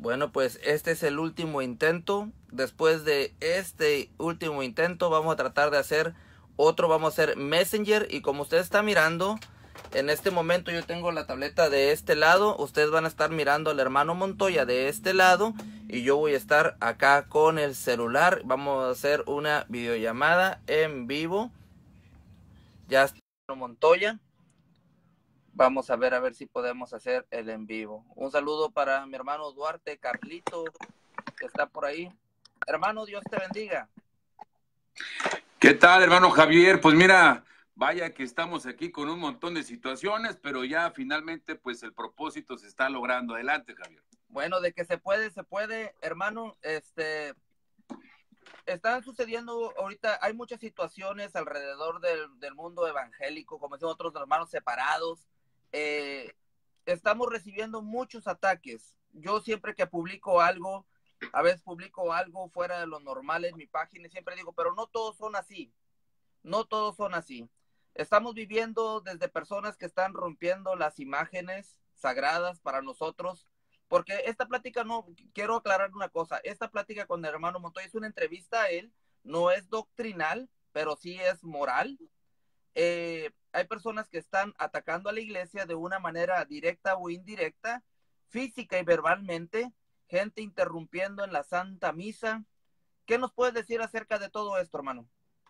Bueno, pues este es el último intento. Después de este último intento vamos a tratar de hacer otro, vamos a hacer Messenger. Y como usted está mirando, en este momento yo tengo la tableta de este lado. Ustedes van a estar mirando al hermano Montoya de este lado. Y yo voy a estar acá con el celular. Vamos a hacer una videollamada en vivo. Ya está el hermano Montoya. Vamos a ver si podemos hacer el en vivo. Un saludo para mi hermano Duarte, Carlito, que está por ahí. Hermano, Dios te bendiga. ¿Qué tal, hermano Javier? Pues mira, vaya que estamos aquí con un montón de situaciones, pero ya finalmente pues el propósito se está logrando. Adelante, Javier. Bueno, de que se puede, hermano. Están sucediendo ahorita, hay muchas situaciones alrededor del mundo evangélico, como dicen otros hermanos separados. Estamos recibiendo muchos ataques. Yo siempre que publico algo, a veces publico algo fuera de lo normal en mi página y siempre digo, pero no todos son así. No todos son así. Estamos viviendo desde personas que están rompiendo las imágenes sagradas para nosotros, porque esta plática no, quiero aclarar una cosa, esta plática con el hermano Montoya es una entrevista a él, no es doctrinal, pero sí es moral. Hay personas que están atacando a la iglesia de una manera directa o indirecta, física y verbalmente, gente interrumpiendo en la Santa Misa. ¿Qué nos puedes decir acerca de todo esto, hermano?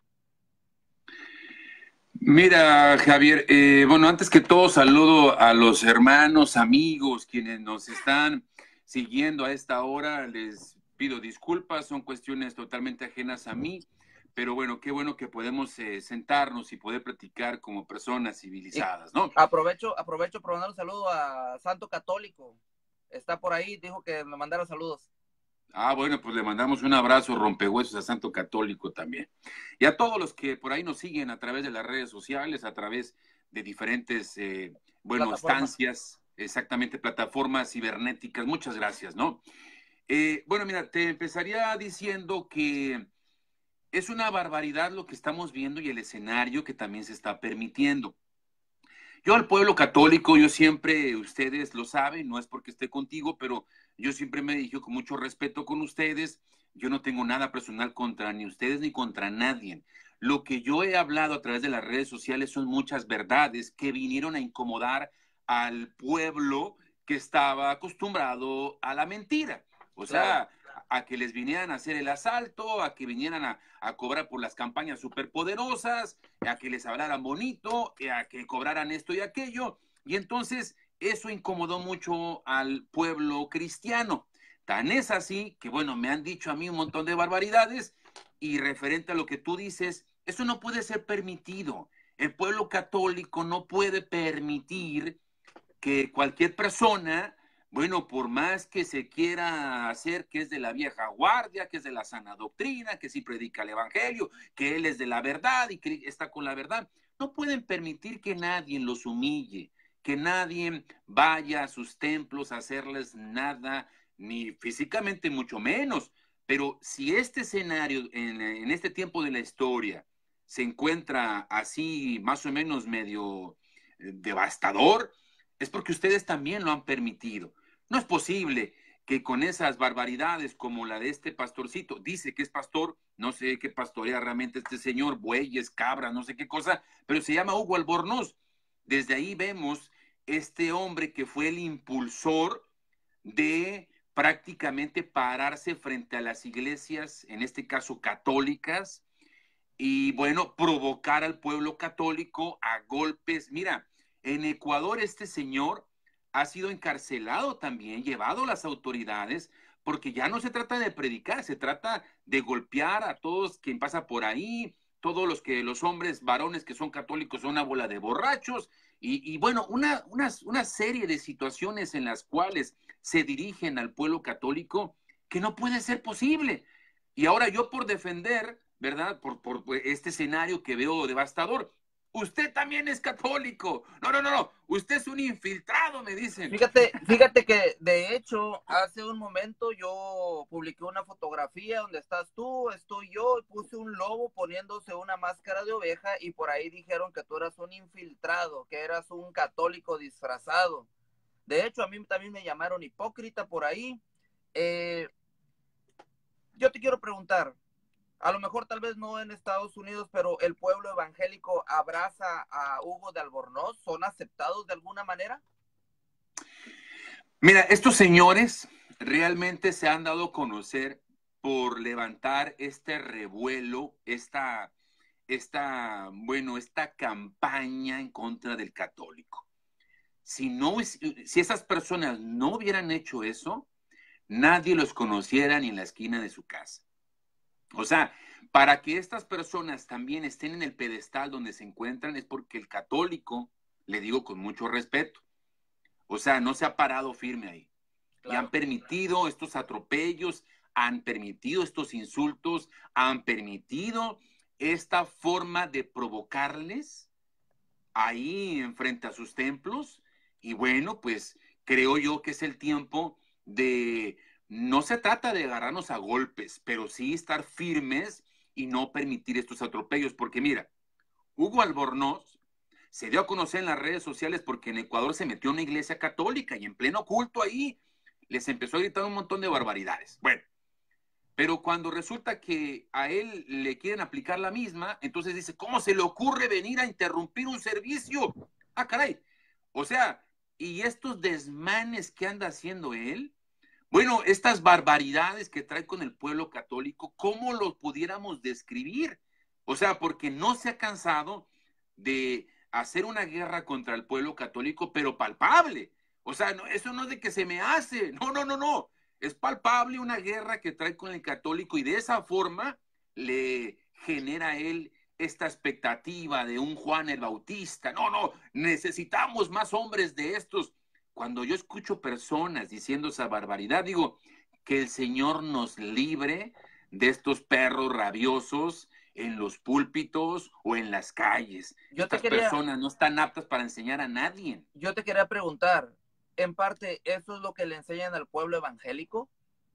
Mira, Javier, bueno, antes que todo saludo a los hermanos, amigos, quienes nos están siguiendo a esta hora. Les pido disculpas, son cuestiones totalmente ajenas a mí, pero bueno, qué bueno que podemos sentarnos y poder platicar como personas civilizadas, ¿no? Aprovecho para mandar un saludo a Santo Católico. Está por ahí, dijo que me mandara saludos. Ah, bueno, pues le mandamos un abrazo rompehuesos a Santo Católico también. Y a todos los que por ahí nos siguen a través de las redes sociales, a través de diferentes, estancias, exactamente, plataformas cibernéticas. Muchas gracias, ¿no? Bueno, mira, te empezaría diciendo que es una barbaridad lo que estamos viendo y el escenario que también se está permitiendo. Yo al pueblo católico, yo siempre, ustedes lo saben, no es porque esté contigo, pero yo siempre me dirijo con mucho respeto con ustedes. Yo no tengo nada personal contra ni ustedes ni contra nadie. Lo que yo he hablado a través de las redes sociales son muchas verdades que vinieron a incomodar al pueblo que estaba acostumbrado a la mentira. O sea, a que les vinieran a hacer el asalto, a que vinieran a cobrar por las campañas superpoderosas, a que les hablaran bonito, a que cobraran esto y aquello. Y entonces eso incomodó mucho al pueblo cristiano. Tan es así que, bueno, me han dicho a mí un montón de barbaridades y referente a lo que tú dices, eso no puede ser permitido. El pueblo católico no puede permitir que cualquier persona, bueno, por más que se quiera hacer que es de la vieja guardia, que es de la sana doctrina, que sí predica el evangelio, que él es de la verdad y que está con la verdad, no pueden permitir que nadie los humille, que nadie vaya a sus templos a hacerles nada, ni físicamente mucho menos. Pero si este escenario en este tiempo de la historia se encuentra así más o menos medio devastador, es porque ustedes también lo han permitido. No es posible que con esas barbaridades como la de este pastorcito, dice que es pastor, no sé qué pastorea realmente este señor, bueyes, cabras, no sé qué cosa, pero se llama Hugo Albornoz. Desde ahí vemos este hombre que fue el impulsor de prácticamente pararse frente a las iglesias, en este caso católicas, y bueno, provocar al pueblo católico a golpes. Mira, en Ecuador este señor ha sido encarcelado también, llevado a las autoridades, porque ya no se trata de predicar, se trata de golpear a todos quien pasa por ahí, todos los hombres varones que son católicos son una bola de borrachos, y bueno, una serie de situaciones en las cuales se dirigen al pueblo católico que no puede ser posible. Y ahora yo por defender, ¿verdad? Por este escenario que veo devastador. Usted también es católico. No. Usted es un infiltrado, me dicen. Fíjate que de hecho hace un momento yo publiqué una fotografía donde estás tú, estoy yo, y puse un lobo poniéndose una máscara de oveja y por ahí dijeron que tú eras un infiltrado, que eras un católico disfrazado. De hecho, a mí también me llamaron hipócrita por ahí. Eh, yo te quiero preguntar, a lo mejor tal vez no en Estados Unidos, pero el pueblo evangélico abraza a Hugo de Albornoz, ¿son aceptados de alguna manera? Mira, estos señores realmente se han dado a conocer por levantar este revuelo, esta campaña en contra del católico. Si esas personas no hubieran hecho eso, nadie los conociera ni en la esquina de su casa. O sea, para que estas personas también estén en el pedestal donde se encuentran es porque el católico, le digo con mucho respeto, o sea, no se ha parado firme ahí. Claro. Y han permitido estos atropellos, han permitido estos insultos, han permitido esta forma de provocarles ahí enfrente a sus templos. Y bueno, pues creo yo que es el tiempo de, no se trata de agarrarnos a golpes, pero sí estar firmes y no permitir estos atropellos. Porque mira, Hugo Albornoz se dio a conocer en las redes sociales porque en Ecuador se metió en una iglesia católica y en pleno culto ahí les empezó a gritar un montón de barbaridades. Bueno, pero cuando resulta que a él le quieren aplicar la misma, entonces dice, ¿cómo se le ocurre venir a interrumpir un servicio? Ah, caray. O sea, y estos desmanes que anda haciendo él, bueno, estas barbaridades que trae con el pueblo católico, ¿cómo los pudiéramos describir? O sea, porque no se ha cansado de hacer una guerra contra el pueblo católico, pero palpable. O sea, no, eso no es de que se me hace, no. Es palpable una guerra que trae con el católico y de esa forma le genera a él esta expectativa de un Juan el Bautista. No, necesitamos más hombres de estos. Cuando yo escucho personas diciendo esa barbaridad, digo, que el Señor nos libre de estos perros rabiosos en los púlpitos o en las calles. Estas personas no están aptas para enseñar a nadie. Yo te quería preguntar, en parte, ¿eso es lo que le enseñan al pueblo evangélico?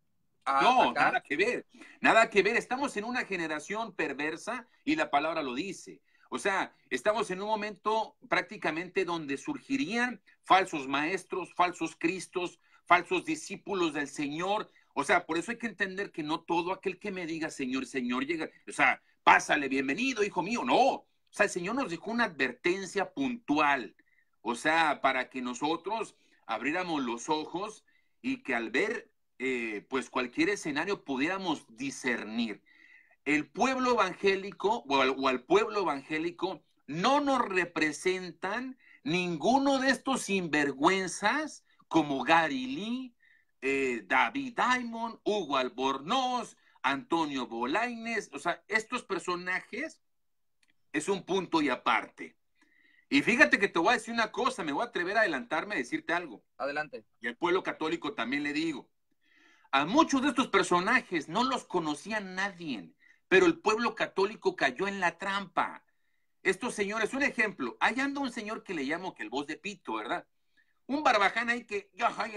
No, nada que ver. Estamos en una generación perversa y la palabra lo dice. O sea, estamos en un momento prácticamente donde surgirían falsos maestros, falsos cristos, falsos discípulos del Señor. O sea, por eso hay que entender que no todo aquel que me diga Señor, Señor, llega, o sea, pásale, bienvenido, hijo mío, no. O sea, el Señor nos dejó una advertencia puntual, o sea, para que nosotros abriéramos los ojos y que al ver pues cualquier escenario pudiéramos discernir. El pueblo evangélico o al pueblo evangélico no nos representan ninguno de estos sinvergüenzas como Gary Lee, David Diamond, Hugo Albornoz, Antonio Bolaños. O sea, estos personajes es un punto y aparte. Y fíjate que te voy a decir una cosa, me voy a atrever a adelantarme a decirte algo. Adelante. Y al pueblo católico también le digo. A muchos de estos personajes no los conocía nadie, pero el pueblo católico cayó en la trampa. Estos señores, un ejemplo, ahí anda un señor que le llamo que el voz de pito, ¿verdad? Un barbaján ahí que yo soy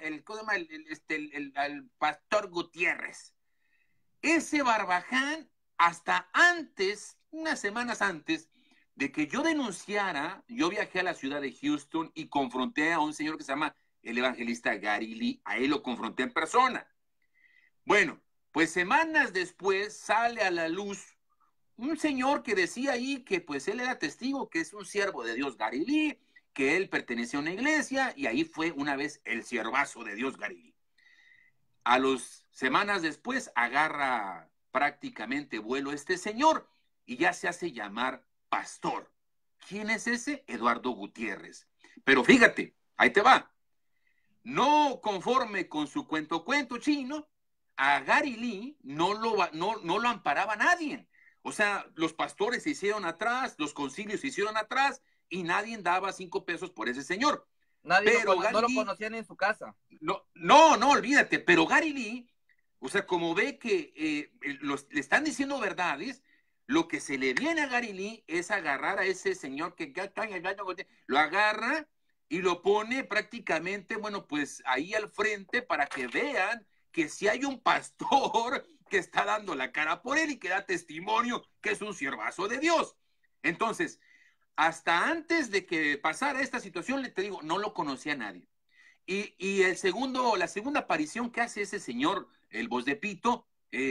el pastor Gutiérrez. Ese barbaján, hasta antes, unas semanas antes de que yo denunciara, yo viajé a la ciudad de Houston y confronté a un señor que se llama el evangelista Gary Lee, a él lo confronté en persona. Bueno, pues semanas después sale a la luz un señor que decía ahí que pues él era testigo, que es un siervo de Dios Gary Lee, que él pertenecía a una iglesia y ahí fue una vez el siervazo de Dios Gary Lee. A las semanas después agarra prácticamente vuelo este señor y ya se hace llamar pastor. ¿Quién es ese? Eduardo Gutiérrez. Pero fíjate, ahí te va. No conforme con su cuento chino, a Gary Lee no lo amparaba nadie. O sea, los pastores se hicieron atrás, los concilios se hicieron atrás y nadie daba 5 pesos por ese señor. Nadie no lo conocía ni en su casa. No, olvídate. Pero Gary Lee, o sea, como ve que le están diciendo verdades, lo que se le viene a Gary Lee es agarrar a ese señor que lo agarra y lo pone prácticamente, bueno, pues ahí al frente para que vean que si hay un pastor que está dando la cara por él y que da testimonio que es un siervazo de Dios. Entonces, hasta antes de que pasara esta situación, te digo, no lo conocía nadie. Y la segunda aparición que hace ese señor, el voz de pito,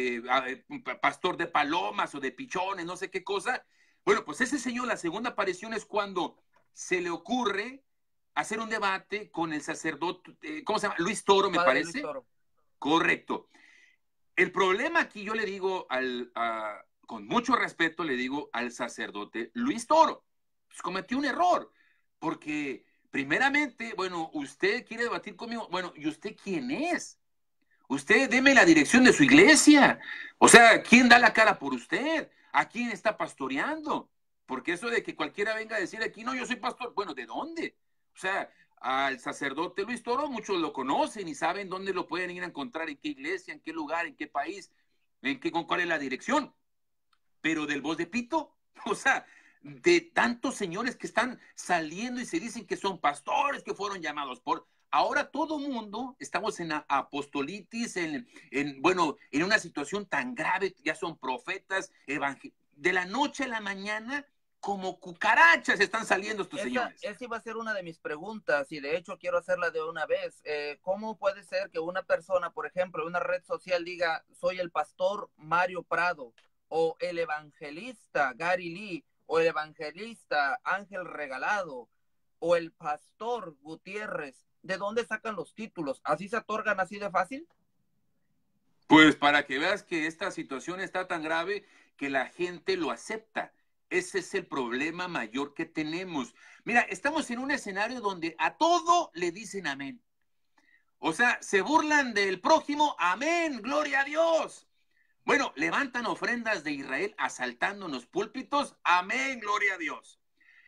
pastor de palomas o de pichones, no sé qué cosa. Bueno, pues ese señor, la segunda aparición es cuando se le ocurre hacer un debate con el sacerdote, ¿cómo se llama? Luis Toro, me Padre Luis parece. Toro. Correcto. El problema aquí yo le digo con mucho respeto, le digo al sacerdote Luis Toro, pues cometió un error, porque primeramente, bueno, usted quiere debatir conmigo, bueno, ¿y usted quién es? Usted deme la dirección de su iglesia. O sea, ¿quién da la cara por usted? ¿A quién está pastoreando? Porque eso de que cualquiera venga a decir aquí, no, yo soy pastor, bueno, ¿de dónde? O sea, al sacerdote Luis Toro muchos lo conocen y saben dónde lo pueden ir a encontrar, en qué iglesia, en qué lugar, en qué país, con cuál es la dirección. Pero del voz de pito, o sea, de tantos señores que están saliendo y se dicen que son pastores, que fueron llamados por... Ahora todo mundo estamos en apostolitis, bueno, en una situación tan grave, ya son profetas, de la noche a la mañana, como cucarachas están saliendo estos señores. Esa iba a ser una de mis preguntas y de hecho quiero hacerla de una vez. ¿Cómo puede ser que una persona, por ejemplo, en una red social diga, soy el pastor Mario Prado, o el evangelista Gary Lee, o el evangelista Ángel Regalado, o el pastor Gutiérrez? ¿De dónde sacan los títulos? ¿Así se otorgan así de fácil? Pues para que veas que esta situación está tan grave que la gente lo acepta. Ese es el problema mayor que tenemos. Mira, estamos en un escenario donde a todo le dicen amén. O sea, se burlan del prójimo, amén, gloria a Dios. Bueno, levantan ofrendas de Israel asaltando los púlpitos, amén, gloria a Dios.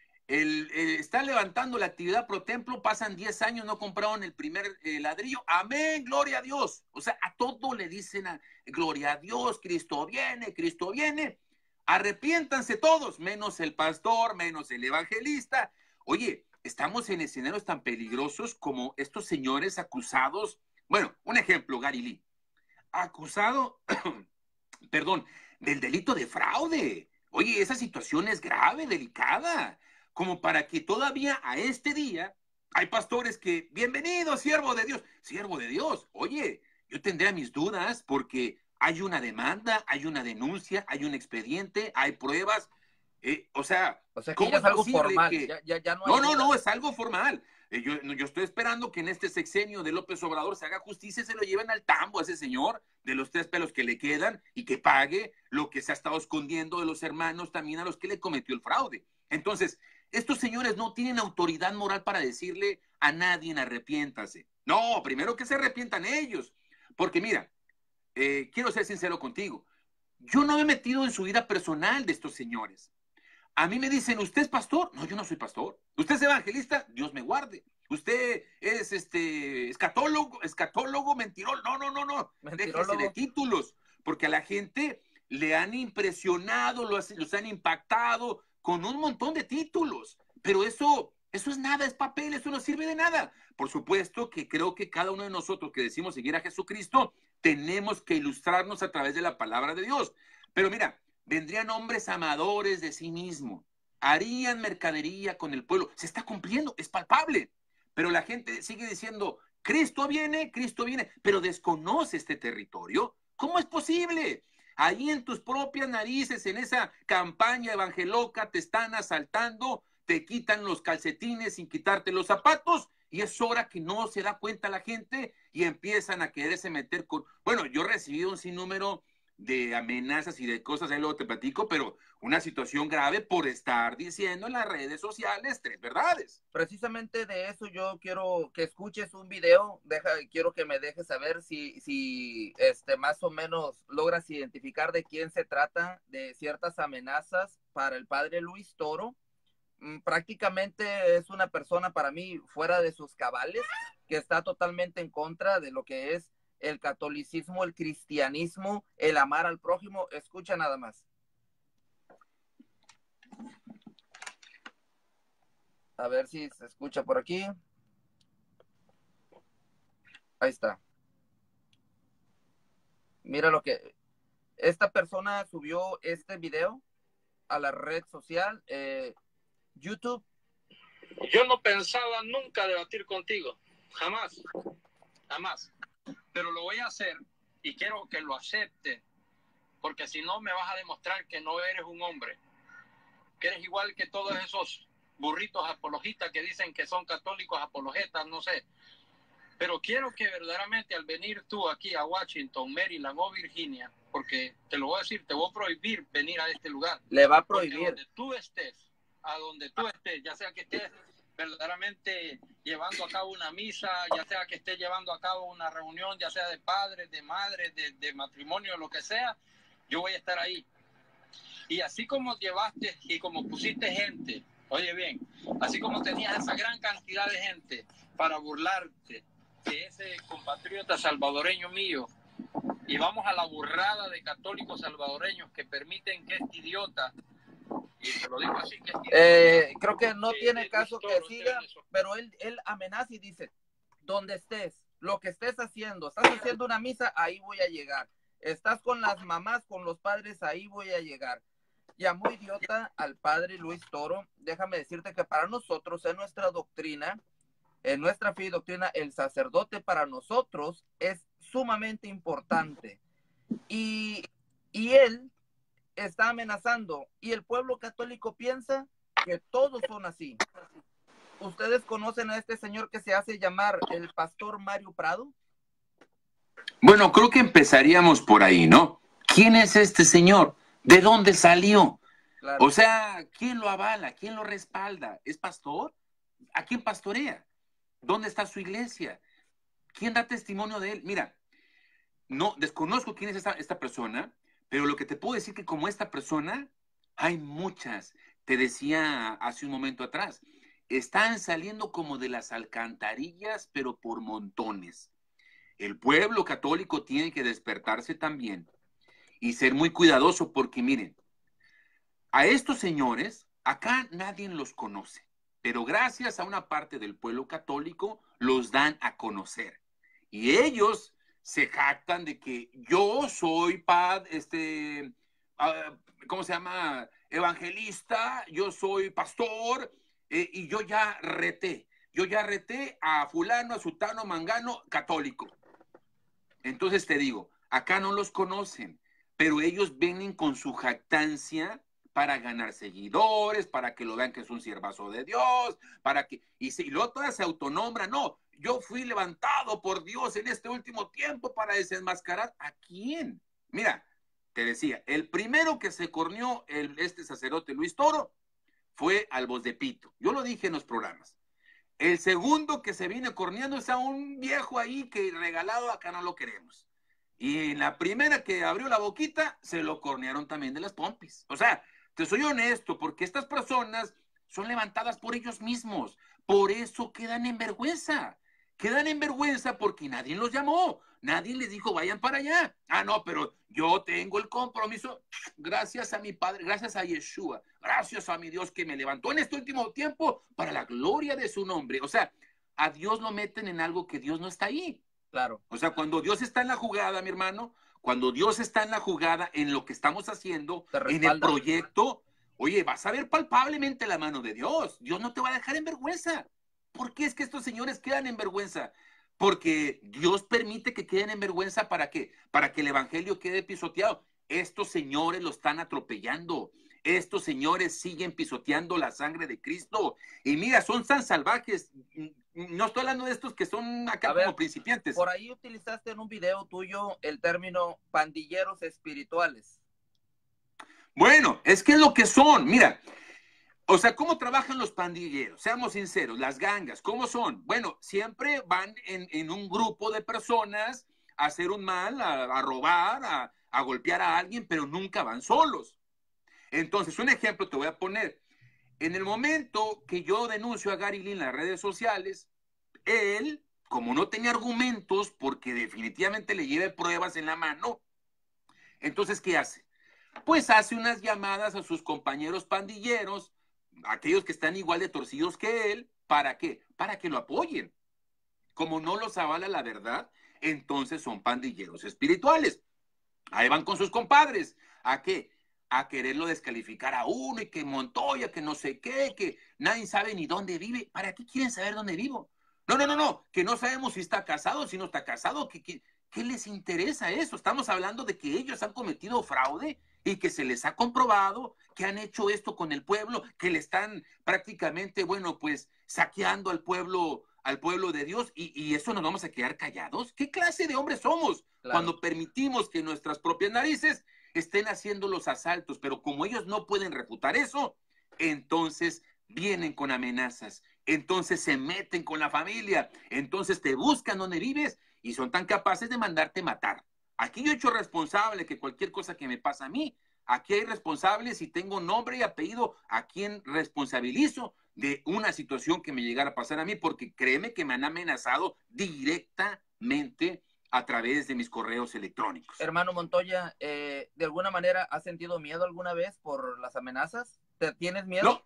Está levantando la actividad pro templo, pasan 10 años, no compraron el primer ladrillo, amén, gloria a Dios. O sea, a todo le dicen gloria a Dios, Cristo viene, arrepiéntanse todos, menos el pastor, menos el evangelista. Oye, estamos en escenarios tan peligrosos como estos señores acusados. Bueno, un ejemplo, Gary Lee, acusado, perdón, del delito de fraude. Oye, esa situación es grave, delicada, como para que todavía a este día hay pastores que, bienvenido, siervo de Dios. Oye, yo tendría mis dudas porque hay una demanda, hay una denuncia, hay un expediente, hay pruebas. O sea, O sea que ¿cómo ya es es algo posible formal, que... ya no hay No, no, duda. no, es algo formal. Yo estoy esperando que en este sexenio de López Obrador se haga justicia y se lo lleven al tambo a ese señor de los 3 pelos que le quedan y que pague lo que se ha estado escondiendo de los hermanos también a los que le cometió el fraude. Entonces, estos señores no tienen autoridad moral para decirle a nadie arrepiéntase. No, primero que se arrepientan ellos. Porque mira, quiero ser sincero contigo. Yo no me he metido en su vida personal de estos señores. A mí me dicen, ¿usted es pastor? No, yo no soy pastor. ¿Usted es evangelista? Dios me guarde. ¿Usted es escatólogo, mentiroso? No, no, no, no. Déjese de Mentirólogo. títulos, porque a la gente le han impresionado, los han impactado con un montón de títulos. Pero eso es nada, es papel, eso no sirve de nada. Por supuesto que creo que cada uno de nosotros que decimos seguir a Jesucristo, tenemos que ilustrarnos a través de la palabra de Dios. Pero mira, vendrían hombres amadores de sí mismo, harían mercadería con el pueblo. Se está cumpliendo, es palpable. Pero la gente sigue diciendo, Cristo viene, pero desconoce este territorio. ¿Cómo es posible? Ahí en tus propias narices, en esa campaña evangeloca, te están asaltando, te quitan los calcetines sin quitarte los zapatos, y es hora que no se da cuenta la gente y empiezan a quererse meter con... Bueno, yo he recibido un sinnúmero de amenazas y de cosas, ahí luego te platico, pero una situación grave por estar diciendo en las redes sociales 3 verdades. Precisamente de eso yo quiero que escuches un video, quiero que me dejes saber si más o menos logras identificar de quién se trata, de ciertas amenazas para el padre Luis Toro. Prácticamente es una persona para mí fuera de sus cabales, que está totalmente en contra de lo que es el catolicismo, el cristianismo, el amar al prójimo. Escucha nada más. A ver si se escucha por aquí. Ahí está. Mira lo que... Esta persona subió este video a la red social, YouTube. Yo no pensaba nunca debatir contigo. jamás, jamás. Pero lo voy a hacer y quiero que lo acepte, porque si no me vas a demostrar que no eres un hombre, que eres igual que todos esos burritos apologistas que dicen que son católicos apologetas, no sé. Pero quiero que verdaderamente al venir tú aquí a Washington, Maryland o Virginia, porque te lo voy a decir, te voy a prohibir venir a este lugar. Le va a prohibir. A donde tú estés, ya sea que estés verdaderamente llevando a cabo una misa, ya sea que estés llevando a cabo una reunión, ya sea de padres, de madres, de matrimonio, lo que sea, yo voy a estar ahí. Y así como llevaste y como pusiste gente, oye bien, así como tenías esa gran cantidad de gente para burlarte de ese compatriota salvadoreño mío, y vamos a la burrada de católicos salvadoreños que permiten que este idiota, y te lo digo así, que creo que no tiene caso que siga, pero él amenaza y dice, donde estés, lo que estés haciendo, estás haciendo una misa, ahí voy a llegar. Estás con las mamás, con los padres, ahí voy a llegar. Llamó idiota al padre Luis Toro. Déjame decirte que para nosotros, en nuestra doctrina, en nuestra fe y doctrina, el sacerdote para nosotros es sumamente importante. Y él está amenazando. Y el pueblo católico piensa que todos son así. ¿Ustedes conocen a este señor que se hace llamar el pastor Mario Prado? Bueno, creo que empezaríamos por ahí, ¿no? ¿Quién es este señor? ¿De dónde salió? Claro. O sea, ¿quién lo avala? ¿Quién lo respalda? ¿Es pastor? ¿A quién pastorea? ¿Dónde está su iglesia? ¿Quién da testimonio de él? Mira, no desconozco quién es esta persona, pero lo que te puedo decir que como esta persona, hay muchas. Te decía hace un momento atrás, están saliendo como de las alcantarillas, pero por montones. El pueblo católico tiene que despertarse también y ser muy cuidadoso porque miren, a estos señores acá nadie los conoce, pero gracias a una parte del pueblo católico los dan a conocer y ellos se jactan de que yo soy ¿cómo se llama? Evangelista, yo soy pastor y yo ya reté a fulano, a sutano, mangano, católico. Entonces te digo, acá no los conocen, pero ellos vienen con su jactancia para ganar seguidores, para que lo vean que es un siervazo de Dios, y luego todas se autonombran, no, yo fui levantado por Dios en este último tiempo para desenmascarar. ¿A quién? Mira, te decía, el primero que se corneó este sacerdote Luis Toro fue al Voz de Pito. Yo lo dije en los programas. El segundo que se viene corneando es a un viejo ahí que regalado acá no lo queremos. Y en la primera que abrió la boquita, se lo cornearon también de las pompis. O sea, te soy honesto, porque estas personas son levantadas por ellos mismos. Por eso quedan en vergüenza. Quedan en vergüenza porque nadie los llamó. Nadie les dijo, vayan para allá. Ah, no, pero yo tengo el compromiso. Gracias a mi Padre, gracias a Yeshua, gracias a mi Dios que me levantó en este último tiempo para la gloria de su nombre. O sea, a Dios lo meten en algo que Dios no está ahí. Claro. O sea, cuando Dios está en la jugada, mi hermano, cuando Dios está en la jugada, en lo que estamos haciendo, en el proyecto, oye, vas a ver palpablemente la mano de Dios. Dios no te va a dejar en vergüenza. ¿Por qué es que estos señores quedan en vergüenza? Porque Dios permite que queden en vergüenza. ¿Para qué? Para que el evangelio quede pisoteado. Estos señores lo están atropellando. Estos señores siguen pisoteando la sangre de Cristo. Y mira, son tan salvajes. No estoy hablando de estos que son acá como principiantes. Por ahí utilizaste en un video tuyo el término pandilleros espirituales. Bueno, es que es lo que son. Mira, o sea, ¿cómo trabajan los pandilleros? Seamos sinceros, las gangas, ¿cómo son? Bueno, siempre van en un grupo de personas a hacer un mal, a robar, a golpear a alguien, pero nunca van solos. Entonces, un ejemplo te voy a poner. En el momento que yo denuncio a Gary Lee en las redes sociales, él, como no tenía argumentos, porque definitivamente le lleve pruebas en la mano, entonces, ¿qué hace? Pues hace unas llamadas a sus compañeros pandilleros, aquellos que están igual de torcidos que él, ¿para qué? Para que lo apoyen. Como no los avala la verdad, entonces son pandilleros espirituales. Ahí van con sus compadres. ¿A qué? A quererlo descalificar a uno y que Montoya, que no sé qué, que nadie sabe ni dónde vive. ¿Para qué quieren saber dónde vivo? No, que no sabemos si está casado, si no está casado, ¿qué les interesa eso? Estamos hablando de que ellos han cometido fraude y que se les ha comprobado que han hecho esto con el pueblo, que le están prácticamente, bueno, pues saqueando al pueblo de Dios, y eso nos vamos a quedar callados. ¿Qué clase de hombres somos cuando permitimos que nuestras propias narices estén haciendo los asaltos? Pero como ellos no pueden refutar eso, entonces vienen con amenazas, entonces se meten con la familia, entonces te buscan donde vives y son tan capaces de mandarte matar. Aquí yo he hecho responsable que cualquier cosa que me pasa a mí, aquí hay responsables y tengo nombre y apellido a quien responsabilizo de una situación que me llegara a pasar a mí, porque créeme que me han amenazado directamente a través de mis correos electrónicos. Hermano Montoya, ¿de alguna manera has sentido miedo alguna vez por las amenazas? ¿Te tienes miedo?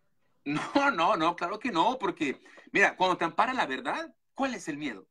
No, claro que no, porque mira, cuando te ampara la verdad, ¿cuál es el miedo?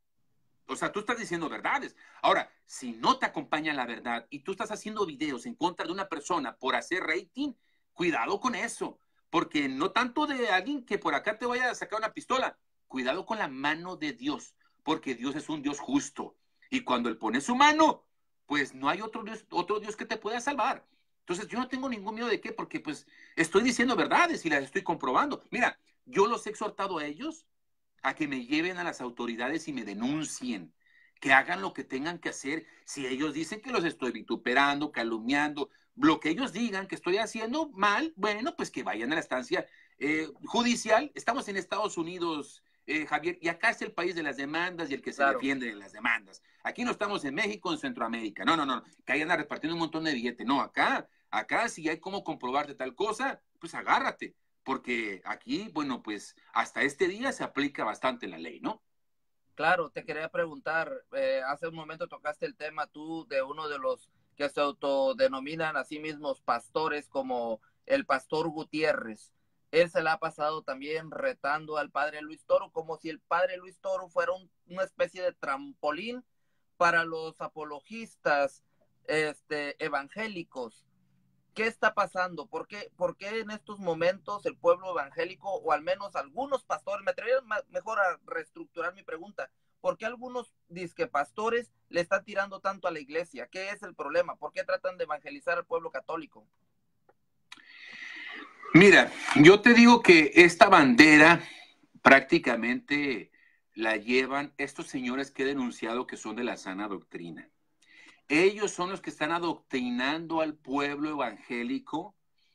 O sea, tú estás diciendo verdades. Ahora, si no te acompaña la verdad y tú estás haciendo videos en contra de una persona por hacer rating, cuidado con eso. Porque no tanto de alguien que por acá te vaya a sacar una pistola. Cuidado con la mano de Dios, porque Dios es un Dios justo. Y cuando Él pone su mano, pues no hay otro Dios que te pueda salvar. Entonces, yo no tengo ningún miedo de qué, porque pues estoy diciendo verdades y las estoy comprobando. Mira, yo los he exhortado a ellos a que me lleven a las autoridades y me denuncien, que hagan lo que tengan que hacer. Si ellos dicen que los estoy vituperando, calumniando, lo que ellos digan que estoy haciendo mal, bueno, pues que vayan a la estancia judicial. Estamos en Estados Unidos, Javier, y acá es el país de las demandas y el que se defiende de las demandas. Aquí no estamos en México, en Centroamérica. No, que hayan repartiendo un montón de billetes. No, acá si hay cómo comprobarte tal cosa, pues agárrate. Porque aquí, bueno, pues hasta este día se aplica bastante la ley, ¿no? Claro, te quería preguntar, hace un momento tocaste el tema tú de uno de los que se autodenominan a sí mismos pastores, como el pastor Gutiérrez. Él se la ha pasado también retando al padre Luis Toro, como si el padre Luis Toro fuera una especie de trampolín para los apologistas evangélicos. ¿Qué está pasando? ¿Por qué en estos momentos el pueblo evangélico, o al menos algunos pastores, me atrevería mejor a reestructurar mi pregunta, ¿por qué algunos disque pastores le están tirando tanto a la iglesia? ¿Qué es el problema? ¿Por qué tratan de evangelizar al pueblo católico? Mira, yo te digo que esta bandera prácticamente la llevan estos señores que he denunciado que son de la sana doctrina. Ellos son los que están adoctrinando al pueblo evangélico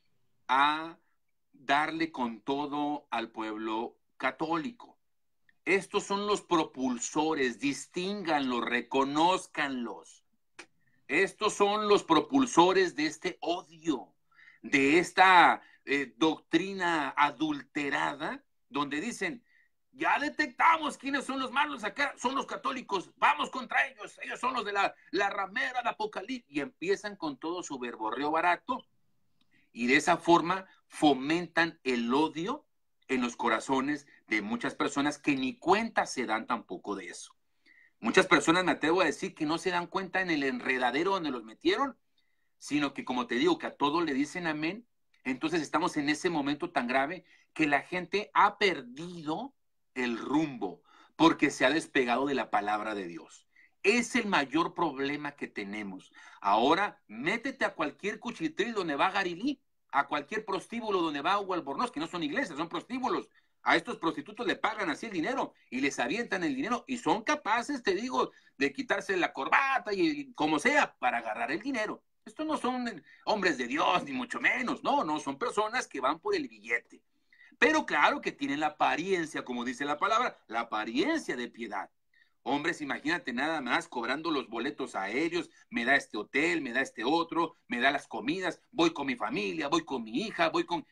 a darle con todo al pueblo católico. Estos son los propulsores, distínganlos, reconózcanlos. Estos son los propulsores de este odio, de esta doctrina adulterada, donde dicen, ya detectamos quiénes son los malos acá, son los católicos, vamos contra ellos son los de la ramera de Apocalipsis, y empiezan con todo su verborreo barato, y de esa forma fomentan el odio en los corazones de muchas personas que ni cuenta se dan tampoco de eso. Muchas personas, me atrevo a decir, que no se dan cuenta en el enredadero donde los metieron, sino que, como te digo, que a todos le dicen amén. Entonces estamos en ese momento tan grave que la gente ha perdido el rumbo porque se ha despegado de la palabra de Dios. Es el mayor problema que tenemos. Ahora, métete a cualquier cuchitril donde va Garilí, a cualquier prostíbulo donde va Hugo Albornoz, que no son iglesias, son prostíbulos. A estos prostitutos le pagan así el dinero y les avientan el dinero y son capaces, te digo, de quitarse la corbata y como sea para agarrar el dinero. Estos no son hombres de Dios, ni mucho menos. No, son personas que van por el billete. Pero claro que tienen la apariencia, como dice la palabra, la apariencia de piedad. Hombres, imagínate nada más cobrando los boletos aéreos, me da este hotel, me da este otro, me da las comidas, voy con mi familia, voy con mi hija,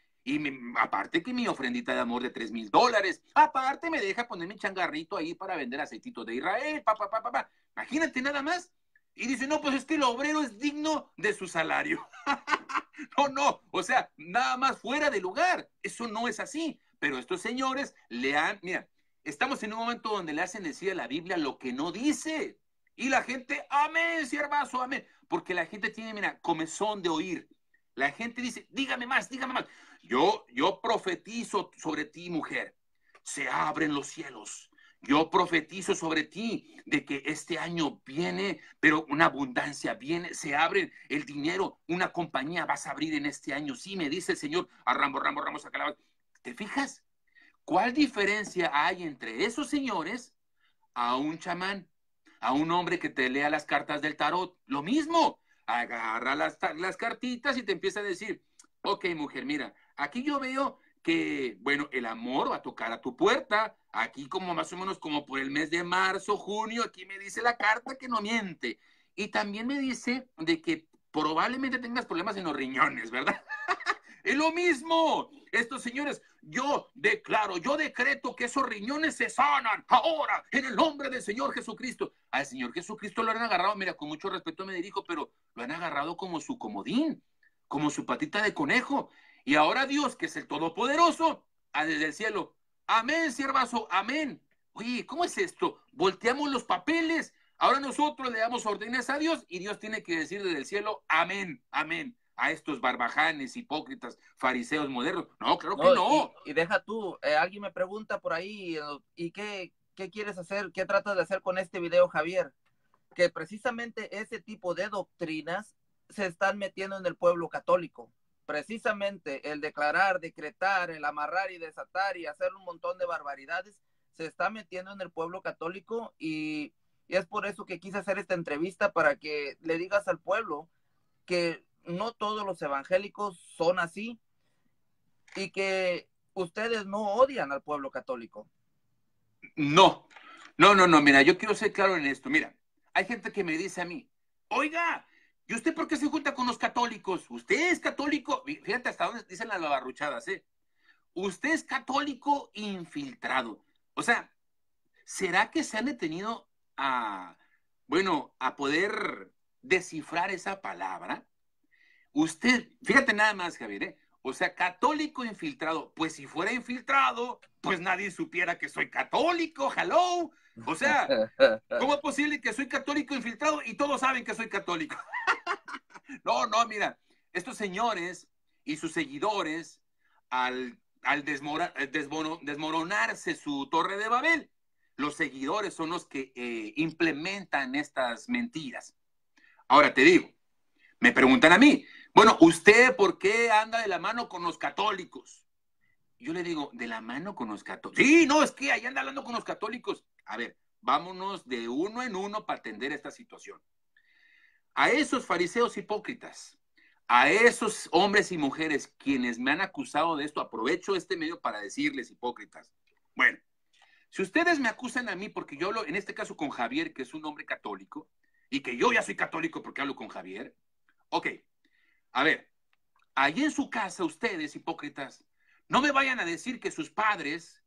aparte que mi ofrendita de amor de $3,000, aparte me deja poner mi changarrito ahí para vender aceititos de Israel, Imagínate nada más. Y dice, no, pues es que el obrero es digno de su salario. No, o sea, nada más fuera de lugar. Eso no es así. Pero estos señores mira, estamos en un momento donde le hacen decir a la Biblia lo que no dice. Y la gente, amén, siervazo, amén. Porque la gente tiene, mira, comezón de oír. La gente dice, dígame más, dígame más. Yo profetizo sobre ti, mujer. Se abren los cielos Yo profetizo sobre ti de que este año viene, pero una abundancia viene, se abre el dinero, una compañía vas a abrir en este año. Sí, me dice el Señor a Rambo, a. ¿Te fijas? ¿Cuál diferencia hay entre esos señores a un chamán, a un hombre que te lea las cartas del tarot? Lo mismo, agarra las cartitas y te empieza a decir, ok, mujer, mira, aquí yo veo que, bueno, el amor va a tocar a tu puerta, aquí como más o menos como por el mes de marzo, junio, aquí me dice la carta que no miente. Y también me dice de que probablemente tengas problemas en los riñones, ¿verdad? Es lo mismo. Estos señores, yo declaro, yo decreto que esos riñones se sanan ahora en el nombre del Señor Jesucristo. Al Señor Jesucristo lo han agarrado, mira, con mucho respeto me dirijo, pero lo han agarrado como su comodín, como su patita de conejo. Y ahora Dios, que es el Todopoderoso, desde el cielo, amén, siervazo, amén. Oye, ¿cómo es esto? Volteamos los papeles. Ahora nosotros le damos órdenes a Dios y Dios tiene que decir desde el cielo, amén, amén. A estos barbajanes, hipócritas, fariseos modernos. No, claro que no. Y deja tú, alguien me pregunta por ahí, ¿y qué quieres hacer? ¿Qué tratas de hacer con este video, Javier? Que precisamente ese tipo de doctrinas se están metiendo en el pueblo católico. Precisamente el declarar, decretar, el amarrar y desatar y hacer un montón de barbaridades se está metiendo en el pueblo católico y es por eso que quise hacer esta entrevista para que le digas al pueblo que no todos los evangélicos son así y que ustedes no odian al pueblo católico. No, mira, yo quiero ser claro en esto. Mira, hay gente que me dice a mí, oiga, ¿y usted por qué se junta con los católicos? ¿Usted es católico? Fíjate hasta dónde dicen las barruchadas, ¿eh? Usted es católico infiltrado. O sea, ¿será que se han detenido a poder descifrar esa palabra? Usted, fíjate nada más, Javier, ¿eh? O sea, católico infiltrado. Pues si fuera infiltrado, pues nadie supiera que soy católico. Hello. O sea, ¿cómo es posible que soy católico infiltrado y todos saben que soy católico? No, mira, estos señores y sus seguidores, al desmoronarse su torre de Babel, los seguidores son los que implementan estas mentiras. Ahora te digo, me preguntan a mí, bueno, ¿usted por qué anda de la mano con los católicos? Yo le digo, ¿de la mano con los católicos? Sí, no, es que ahí anda hablando con los católicos. A ver, vámonos de uno en uno para atender esta situación. A esos fariseos hipócritas, a esos hombres y mujeres quienes me han acusado de esto, aprovecho este medio para decirles hipócritas. Bueno, si ustedes me acusan a mí porque yo hablo, en este caso con Javier, que es un hombre católico, y que yo ya soy católico porque hablo con Javier, ok, a ver, allí en su casa ustedes, hipócritas, no me vayan a decir que sus padres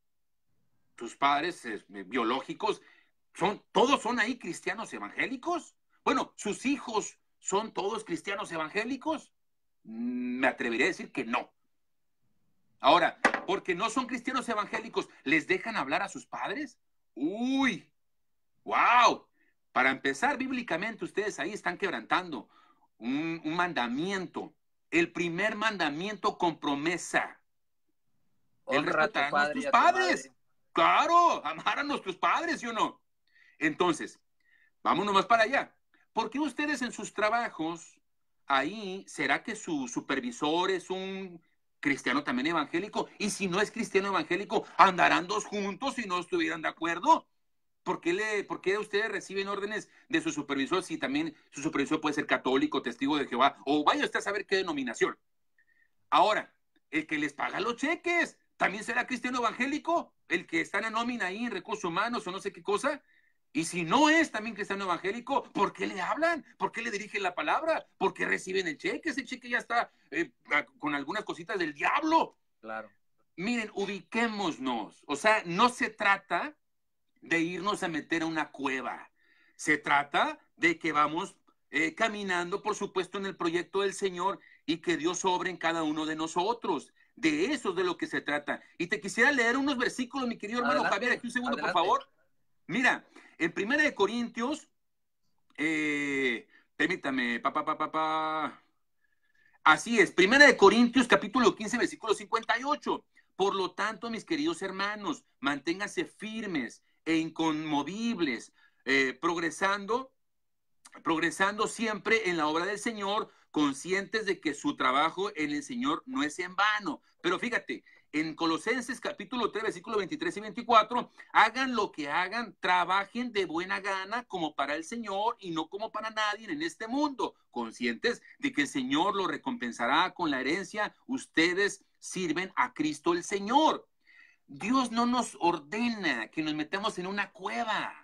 biológicos, todos son ahí cristianos evangélicos. Bueno, sus hijos son todos cristianos evangélicos. Me atrevería a decir que no. Ahora, porque no son cristianos evangélicos, ¿les dejan hablar a sus padres? Uy, wow. Para empezar, bíblicamente ustedes ahí están quebrantando un mandamiento, el primer mandamiento con promesa. El respetar a nuestros padres. Claro, amar a nuestros padres, ¿sí o no? Entonces, vámonos más para allá. ¿Por qué ustedes en sus trabajos, ahí, será que su supervisor es un cristiano también evangélico? Y si no es cristiano evangélico, ¿andarán dos juntos si no estuvieran de acuerdo? ¿Por qué ustedes reciben órdenes de su supervisor si también su supervisor puede ser católico, testigo de Jehová, o vaya usted a saber qué denominación? Ahora, el que les paga los cheques, ¿también será cristiano evangélico? El que está en la nómina ahí en recursos humanos o no sé qué cosa. Y si no es también cristiano evangélico, ¿por qué le hablan? ¿Por qué le dirigen la palabra? ¿Por qué reciben el cheque? Ese cheque ya está con algunas cositas del diablo. Claro. Miren, ubiquémonos. O sea, no se trata de irnos a meter a una cueva. Se trata de que vamos caminando, por supuesto, en el proyecto del Señor y que Dios obre en cada uno de nosotros. De eso es de lo que se trata. Y te quisiera leer unos versículos, mi querido hermano Javier, aquí un segundo, adelante, por favor. Mira, en 1 Corintios, permítame, así es, 1 Corintios, capítulo 15, versículo 58. Por lo tanto, mis queridos hermanos, manténganse firmes e inconmovibles, progresando siempre en la obra del Señor, conscientes de que su trabajo en el Señor no es en vano. Pero fíjate, en Colosenses capítulo 3, versículos 23 y 24, hagan lo que hagan, trabajen de buena gana como para el Señor y no como para nadie en este mundo, conscientes de que el Señor lo recompensará con la herencia. Ustedes sirven a Cristo el Señor. Dios no nos ordena que nos metamos en una cueva.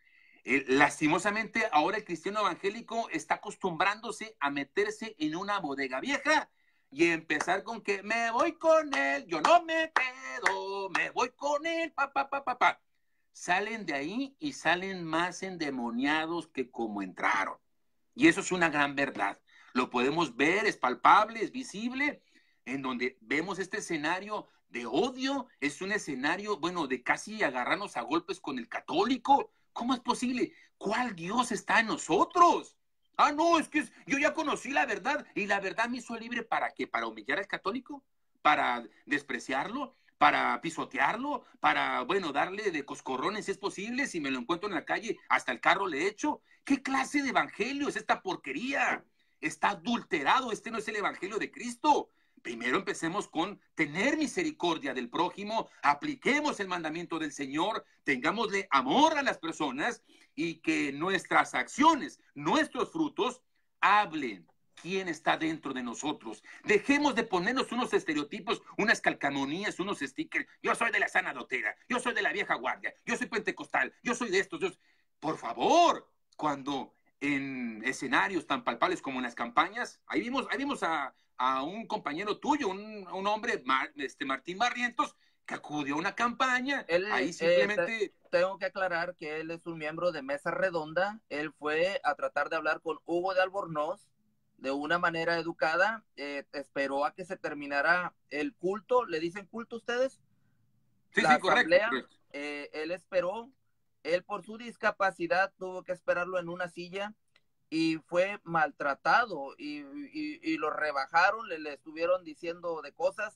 Lastimosamente, ahora el cristiano evangélico está acostumbrándose a meterse en una bodega vieja y empezar con que me voy con él, yo no me quedo, me voy con él, pa. Salen de ahí y salen más endemoniados que como entraron. Y eso es una gran verdad. Lo podemos ver, es palpable, es visible, en donde vemos este escenario de odio, es un escenario, bueno, de casi agarrarnos a golpes con el católico. ¿Cómo es posible? ¿Cuál Dios está en nosotros? Ah, no, es que yo ya conocí la verdad y la verdad me hizo libre. ¿Para qué? ¿Para humillar al católico? ¿Para despreciarlo? ¿Para pisotearlo? ¿Para, bueno, darle de coscorrones si es posible? Si me lo encuentro en la calle, hasta el carro le echo. ¿Qué clase de evangelio es esta porquería? Está adulterado, este no es el evangelio de Cristo. Primero empecemos con tener misericordia del prójimo, apliquemos el mandamiento del Señor, tengámosle amor a las personas y que nuestras acciones, nuestros frutos, hablen quién está dentro de nosotros. Dejemos de ponernos unos estereotipos, unas calcamonías, unos stickers. Yo soy de la sana dotera, yo soy de la vieja guardia, yo soy pentecostal, yo soy de estos. Por favor, cuando en escenarios tan palpables como en las campañas, ahí vimos a un compañero tuyo, un hombre, Martín Barrientos, que acudió a una campaña. Ahí simplemente... tengo que aclarar que él es un miembro de Mesa Redonda. Él fue a tratar de hablar con Hugo de Albornoz de una manera educada. Esperó a que se terminara el culto. ¿Le dicen culto ustedes? Sí, sí, correcto. Él esperó. Él por su discapacidad tuvo que esperarlo en una silla y fue maltratado y lo rebajaron, le estuvieron diciendo de cosas.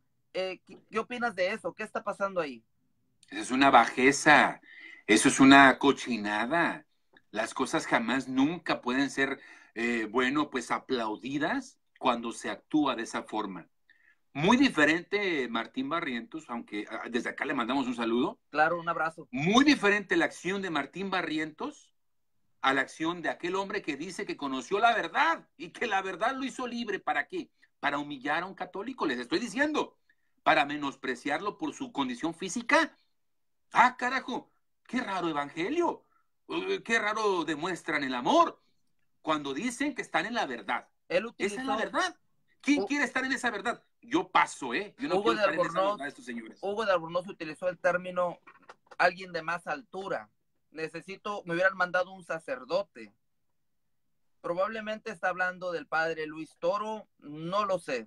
¿Qué opinas de eso? ¿Qué está pasando ahí? Eso es una bajeza, eso es una cochinada. Las cosas jamás, nunca pueden ser, bueno, pues aplaudidas cuando se actúa de esa forma. Muy diferente Martín Barrientos, aunque desde acá le mandamos un saludo. Claro, un abrazo. Muy diferente la acción de Martín Barrientos a la acción de aquel hombre que dice que conoció la verdad y que la verdad lo hizo libre. ¿Para qué? Para humillar a un católico, les estoy diciendo, para menospreciarlo por su condición física. Ah, carajo, qué raro evangelio, qué raro demuestran el amor cuando dicen que están en la verdad. Esa es la verdad. ¿Quién quiere estar en esa verdad? Yo paso, Yo no quiero estar en esa verdad de estos señores. Hugo de Albornoz utilizó el término alguien de más altura. Me hubieran mandado un sacerdote. Probablemente está hablando del padre Luis Toro, no lo sé.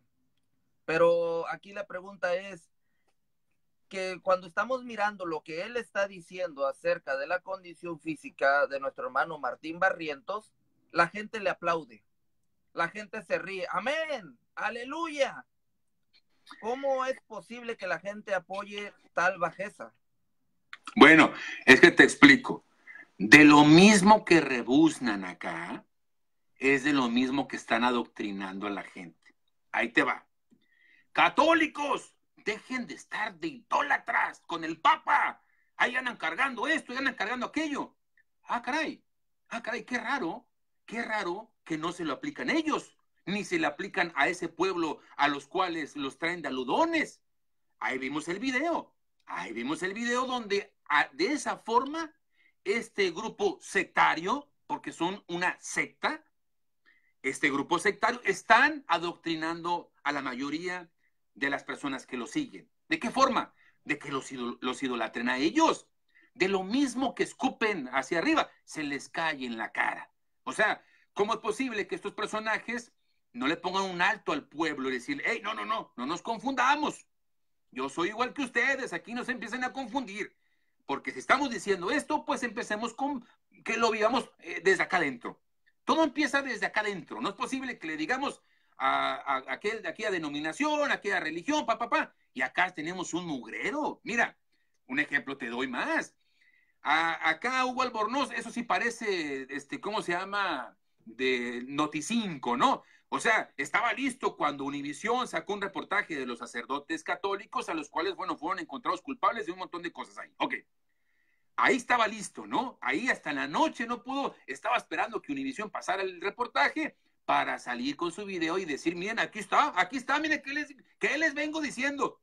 Pero aquí la pregunta es que cuando estamos mirando lo que él está diciendo acerca de la condición física de nuestro hermano Martín Barrientos, la gente le aplaude. La gente se ríe. ¡Amén! ¡Aleluya! ¿Cómo es posible que la gente apoye tal bajeza? Bueno, es que te explico. De lo mismo que rebuznan acá, es de lo mismo que están adoctrinando a la gente. Ahí te va. ¡Católicos! Dejen de estar de idólatras con el Papa. Ahí andan cargando esto, y andan cargando aquello. Ah, caray, qué raro que no se lo aplican ellos, ni se le aplican a ese pueblo a los cuales los traen de aludones. Ahí vimos el video donde de esa forma este grupo sectario, porque son una secta, este grupo sectario están adoctrinando a la mayoría de las personas que lo siguen. ¿De qué forma? De que los idolatren a ellos. De lo mismo que escupen hacia arriba, se les cae en la cara. O sea, ¿cómo es posible que estos personajes no le pongan un alto al pueblo y decirle, hey, no nos confundamos? Yo soy igual que ustedes, aquí no se empiecen a confundir. Porque si estamos diciendo esto, pues empecemos con que lo vivamos desde acá adentro. Todo empieza desde acá adentro. No es posible que le digamos a aquella denominación, a aquella religión, y acá tenemos un mugrero. Mira, un ejemplo te doy más. Acá Hugo Albornoz, eso sí parece, ¿cómo se llama? De Noticinco, ¿no? O sea, estaba listo cuando Univisión sacó un reportaje de los sacerdotes católicos a los cuales, bueno, fueron encontrados culpables de un montón de cosas ahí. Ok. Ahí estaba listo, ¿no? Ahí hasta la noche no pudo, estaba esperando que Univisión pasara el reportaje para salir con su video y decir, miren, aquí está, miren, ¿qué les vengo diciendo?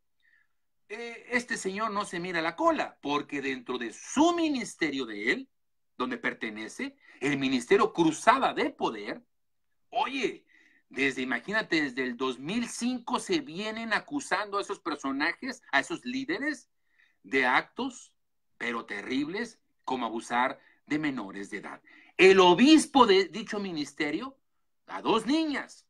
Este señor no se mira la cola, porque dentro de su ministerio de él, donde pertenece, el Ministerio Cruzada de Poder, oye, imagínate, desde el 2005 se vienen acusando a esos personajes, a esos líderes, de actos, pero terribles, como abusar de menores de edad. El obispo de dicho ministerio, de a dos niñas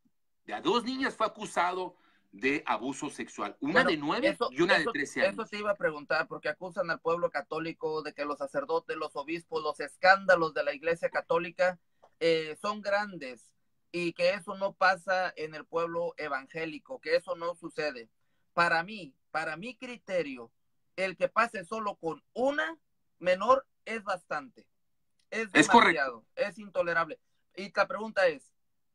fue acusado de abuso sexual, una de 9 y una de 13 años. Eso te iba a preguntar, porque acusan al pueblo católico de que los sacerdotes, los obispos, los escándalos de la Iglesia Católica son grandes y que eso no pasa en el pueblo evangélico, que eso no sucede. Para mi criterio, el que pase solo con una menor es bastante. Es demasiado, es intolerable. Y la pregunta es,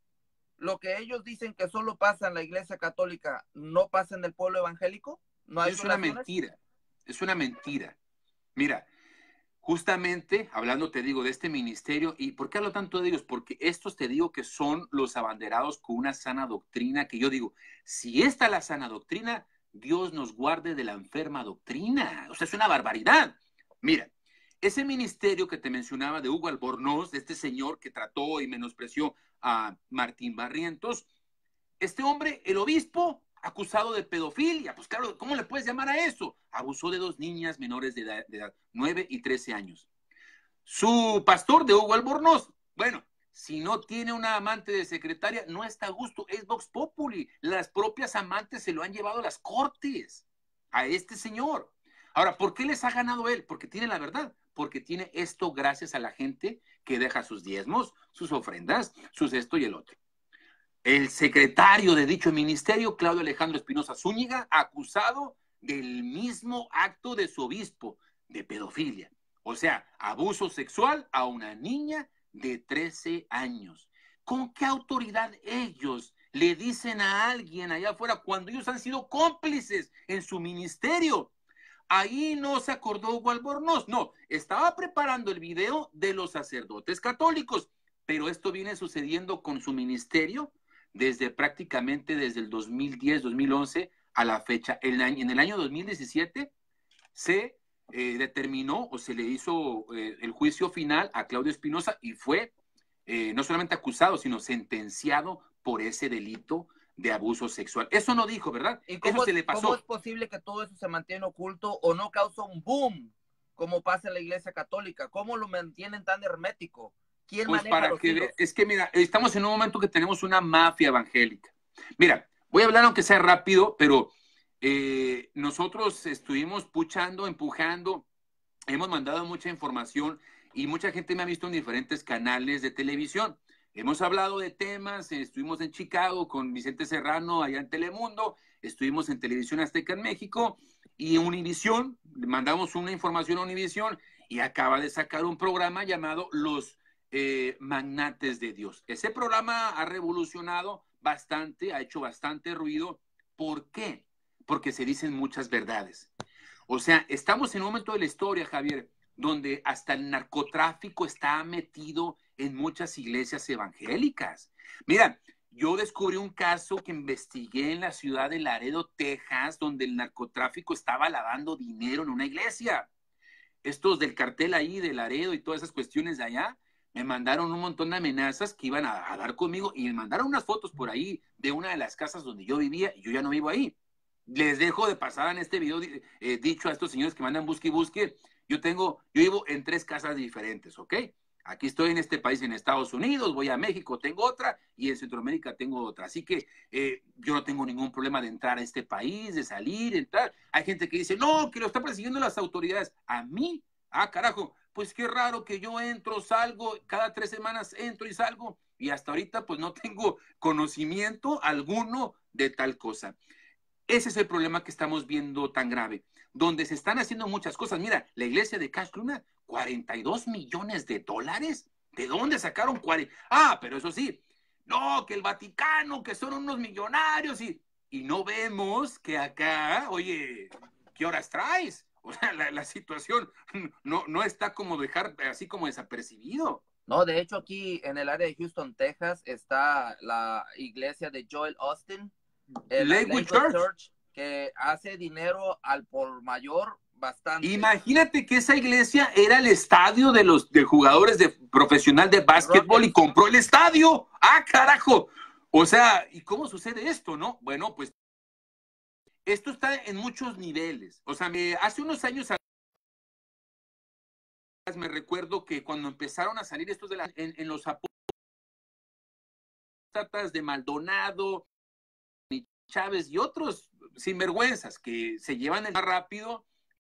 lo que ellos dicen que solo pasa en la Iglesia Católica, ¿no pasa en el pueblo evangélico? ¿No hay es una mentira, es una mentira. Mira, justamente hablando, te digo, de este ministerio, ¿y por qué hablo tanto de ellos? Porque estos te digo que son los abanderados con una sana doctrina, que yo digo, si esta es la sana doctrina, Dios nos guarde de la enferma doctrina. O sea, es una barbaridad. Mira, ese ministerio que te mencionaba de Hugo Albornoz, de este señor que trató y menospreció a Martín Barrientos, este hombre, el obispo, acusado de pedofilia, pues claro, ¿cómo le puedes llamar a eso? Abusó de 2 niñas menores de edad, 9 y 13 años. Su pastor de Hugo Albornoz, bueno, si no tiene una amante de secretaria, no está a gusto, es Vox Populi. Las propias amantes se lo han llevado a las cortes, a este señor. Ahora, ¿por qué les ha ganado él? Porque tiene la verdad, porque tiene esto gracias a la gente que deja sus diezmos, sus ofrendas, sus esto y el otro. El secretario de dicho ministerio, Claudio Alejandro Espinosa Zúñiga, acusado del mismo acto de su obispo, de pedofilia. O sea, abuso sexual a una niña de 13 años. ¿Con qué autoridad ellos le dicen a alguien allá afuera cuando ellos han sido cómplices en su ministerio? Ahí no se acordó Hugo Albornoz, no, estaba preparando el video de los sacerdotes católicos, pero esto viene sucediendo con su ministerio prácticamente desde el 2010, 2011 a la fecha. En el año 2017 se determinó o se le hizo el juicio final a Claudio Espinosa y fue no solamente acusado, sino sentenciado por ese delito de abuso sexual. Eso no dijo, ¿verdad? ¿Y cómo, eso se le pasó. ¿Cómo es posible que todo eso se mantiene oculto o no causa un boom como pasa en la Iglesia Católica? ¿Cómo lo mantienen tan hermético? ¿Quién pues maneja los hilos? Es que mira, estamos en un momento que tenemos una mafia evangélica. Mira, voy a hablar aunque sea rápido, pero nosotros estuvimos puchando, empujando, hemos mandado mucha información y mucha gente me ha visto en diferentes canales de televisión. Hemos hablado de temas, estuvimos en Chicago con Vicente Serrano allá en Telemundo, estuvimos en Televisión Azteca en México y Univisión, mandamos una información a Univisión y acaba de sacar un programa llamado Los Magnates de Dios. Ese programa ha revolucionado bastante, ha hecho bastante ruido. ¿Por qué? Porque se dicen muchas verdades. O sea, estamos en un momento de la historia, Javier, donde hasta el narcotráfico está metido en muchas iglesias evangélicas. Mira, yo descubrí un caso que investigué en la ciudad de Laredo, Texas, donde el narcotráfico estaba lavando dinero en una iglesia. Estos del cartel ahí de Laredo y todas esas cuestiones de allá, me mandaron un montón de amenazas que iban a dar conmigo y me mandaron unas fotos por ahí de una de las casas donde yo vivía y yo ya no vivo ahí. Les dejo de pasada en este video dicho a estos señores que mandan busque y busque. Yo vivo en 3 casas diferentes, ¿ok? Aquí estoy en este país, en Estados Unidos, voy a México, tengo otra, y en Centroamérica tengo otra. Así que yo no tengo ningún problema de entrar a este país, de salir, entrar. Hay gente que dice, no, que lo están persiguiendo las autoridades. A mí, carajo, pues qué raro que yo entro, salgo, cada 3 semanas entro y salgo, y hasta ahorita pues no tengo conocimiento alguno de tal cosa. ese es el problema que estamos viendo tan grave, donde se están haciendo muchas cosas. Mira, la iglesia de Cash Luna, $42 millones. ¿De dónde sacaron 40? Ah, pero eso sí, no, que el Vaticano, que son unos millonarios y no vemos que acá, oye, ¿qué horas traes? O sea, la situación no está como dejar así como desapercibido. No, de hecho aquí en el área de Houston, Texas, está la iglesia de Joel Austin, Lakewood Church, que hace dinero al por mayor bastante. Imagínate que esa iglesia era el estadio de jugadores de profesional de básquetbol y compró el estadio. ¡Ah, carajo! O sea, ¿y cómo sucede esto, no? Bueno, pues esto está en muchos niveles. O sea, hace unos años me recuerdo que cuando empezaron a salir estos en los apóstatas de Maldonado, Chávez y otros sinvergüenzas que se llevan el más rápido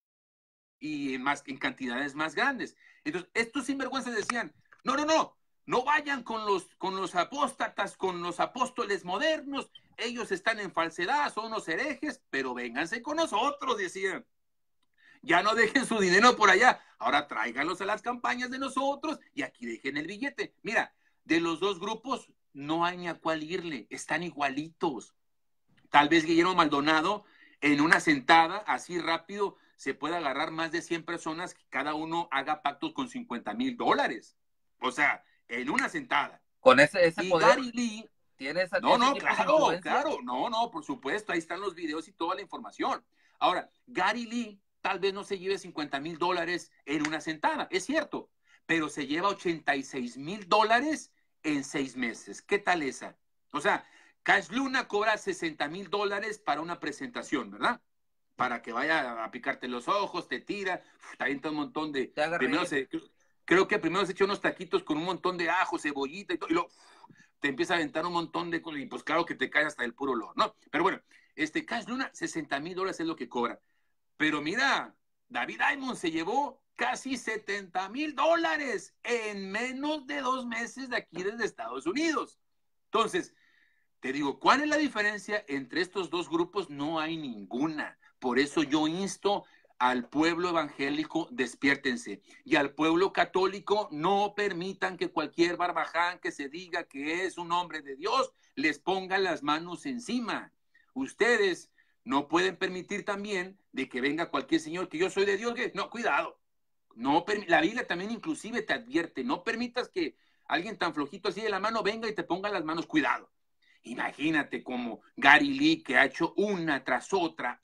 y en cantidades más grandes. Entonces, estos sinvergüenzas decían, no vayan con los apóstatas, con los apóstoles modernos, ellos están en falsedad, son unos herejes, pero vénganse con nosotros, decían. Ya no dejen su dinero por allá, ahora tráiganlos a las campañas de nosotros y aquí dejen el billete. Mira, de los dos grupos no hay ni a cuál irle, están igualitos. Tal vez Guillermo Maldonado en una sentada así rápido se puede agarrar más de 100 personas que cada uno haga pactos con $50,000. O sea, en una sentada. Con ese y poder. Gary Lee, ¿Tienes claro, por supuesto, ahí están los videos y toda la información. Ahora, Gary Lee tal vez no se lleve $50,000 en una sentada, es cierto, pero se lleva $86,000 en 6 meses. ¿Qué tal esa? O sea, Cash Luna cobra $60,000 para una presentación, ¿verdad? Para que vaya a picarte los ojos, te tira, te avienta un montón de... Creo que primero se echa unos taquitos con un montón de ajo, cebollita y todo, y luego te empieza a aventar un montón de cosas, y pues claro que te cae hasta el puro olor, ¿no? Pero bueno, Cash Luna, $60,000 es lo que cobra. Pero mira, David Diamond se llevó casi $70,000 en menos de 2 meses de aquí desde Estados Unidos. Entonces, te digo, ¿cuál es la diferencia entre estos dos grupos? No hay ninguna. Por eso yo insto al pueblo evangélico, despiértense. Y al pueblo católico, no permitan que cualquier barbaján que se diga que es un hombre de Dios les ponga las manos encima. Ustedes no pueden permitir también de que venga cualquier señor que yo soy de Dios. No, cuidado. No, la Biblia también inclusive te advierte, no permitas que alguien tan flojito así de la mano venga y te ponga las manos. Cuidado. Imagínate como Gary Lee, que ha hecho una tras otra,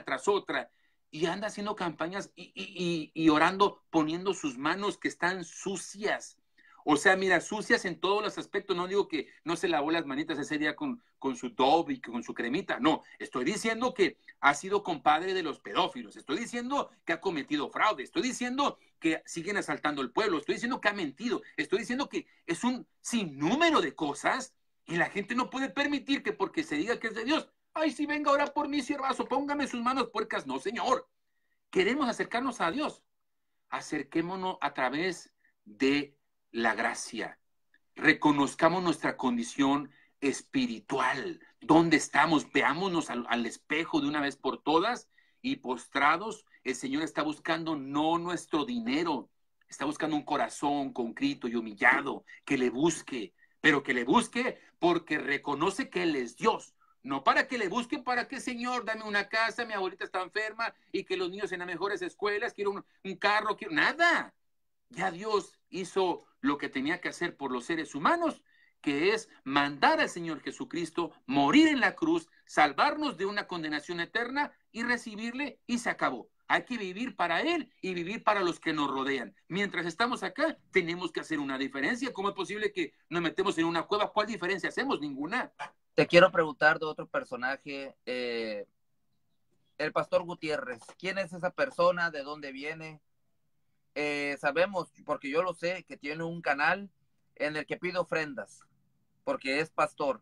y anda haciendo campañas y orando, poniendo sus manos que están sucias. O sea, mira, sucias en todos los aspectos. No digo que no se lavó las manitas ese día con su Dove y con su cremita. No, estoy diciendo que ha sido compadre de los pedófilos. Estoy diciendo que ha cometido fraude. Estoy diciendo que siguen asaltando el pueblo. Estoy diciendo que ha mentido. Estoy diciendo que es un sinnúmero de cosas. Y la gente no puede permitir que porque se diga que es de Dios, ay, sí, venga a orar por mí, siervazo, póngame sus manos puercas. No, señor. Queremos acercarnos a Dios. Acerquémonos a través de la gracia. Reconozcamos nuestra condición espiritual. ¿Dónde estamos? Veámonos al espejo de una vez por todas y postrados. El Señor está buscando no nuestro dinero, está buscando un corazón contrito y humillado que le busque, pero que le busque porque reconoce que Él es Dios. No para que le busque, para que, Señor, dame una casa, mi abuelita está enferma y que los niños en las mejores escuelas, quiero un carro, quiero nada. Ya Dios hizo lo que tenía que hacer por los seres humanos, que es mandar al Señor Jesucristo, morir en la cruz, salvarnos de una condenación eterna y recibirle, y se acabó. Hay que vivir para Él y vivir para los que nos rodean. Mientras estamos acá, tenemos que hacer una diferencia. ¿Cómo es posible que nos metemos en una cueva? ¿Cuál diferencia hacemos? Ninguna. Te quiero preguntar de otro personaje, el pastor Gutiérrez. ¿Quién es esa persona? ¿De dónde viene? Sabemos, porque yo lo sé, que tiene un canal en el que pide ofrendas, porque es pastor.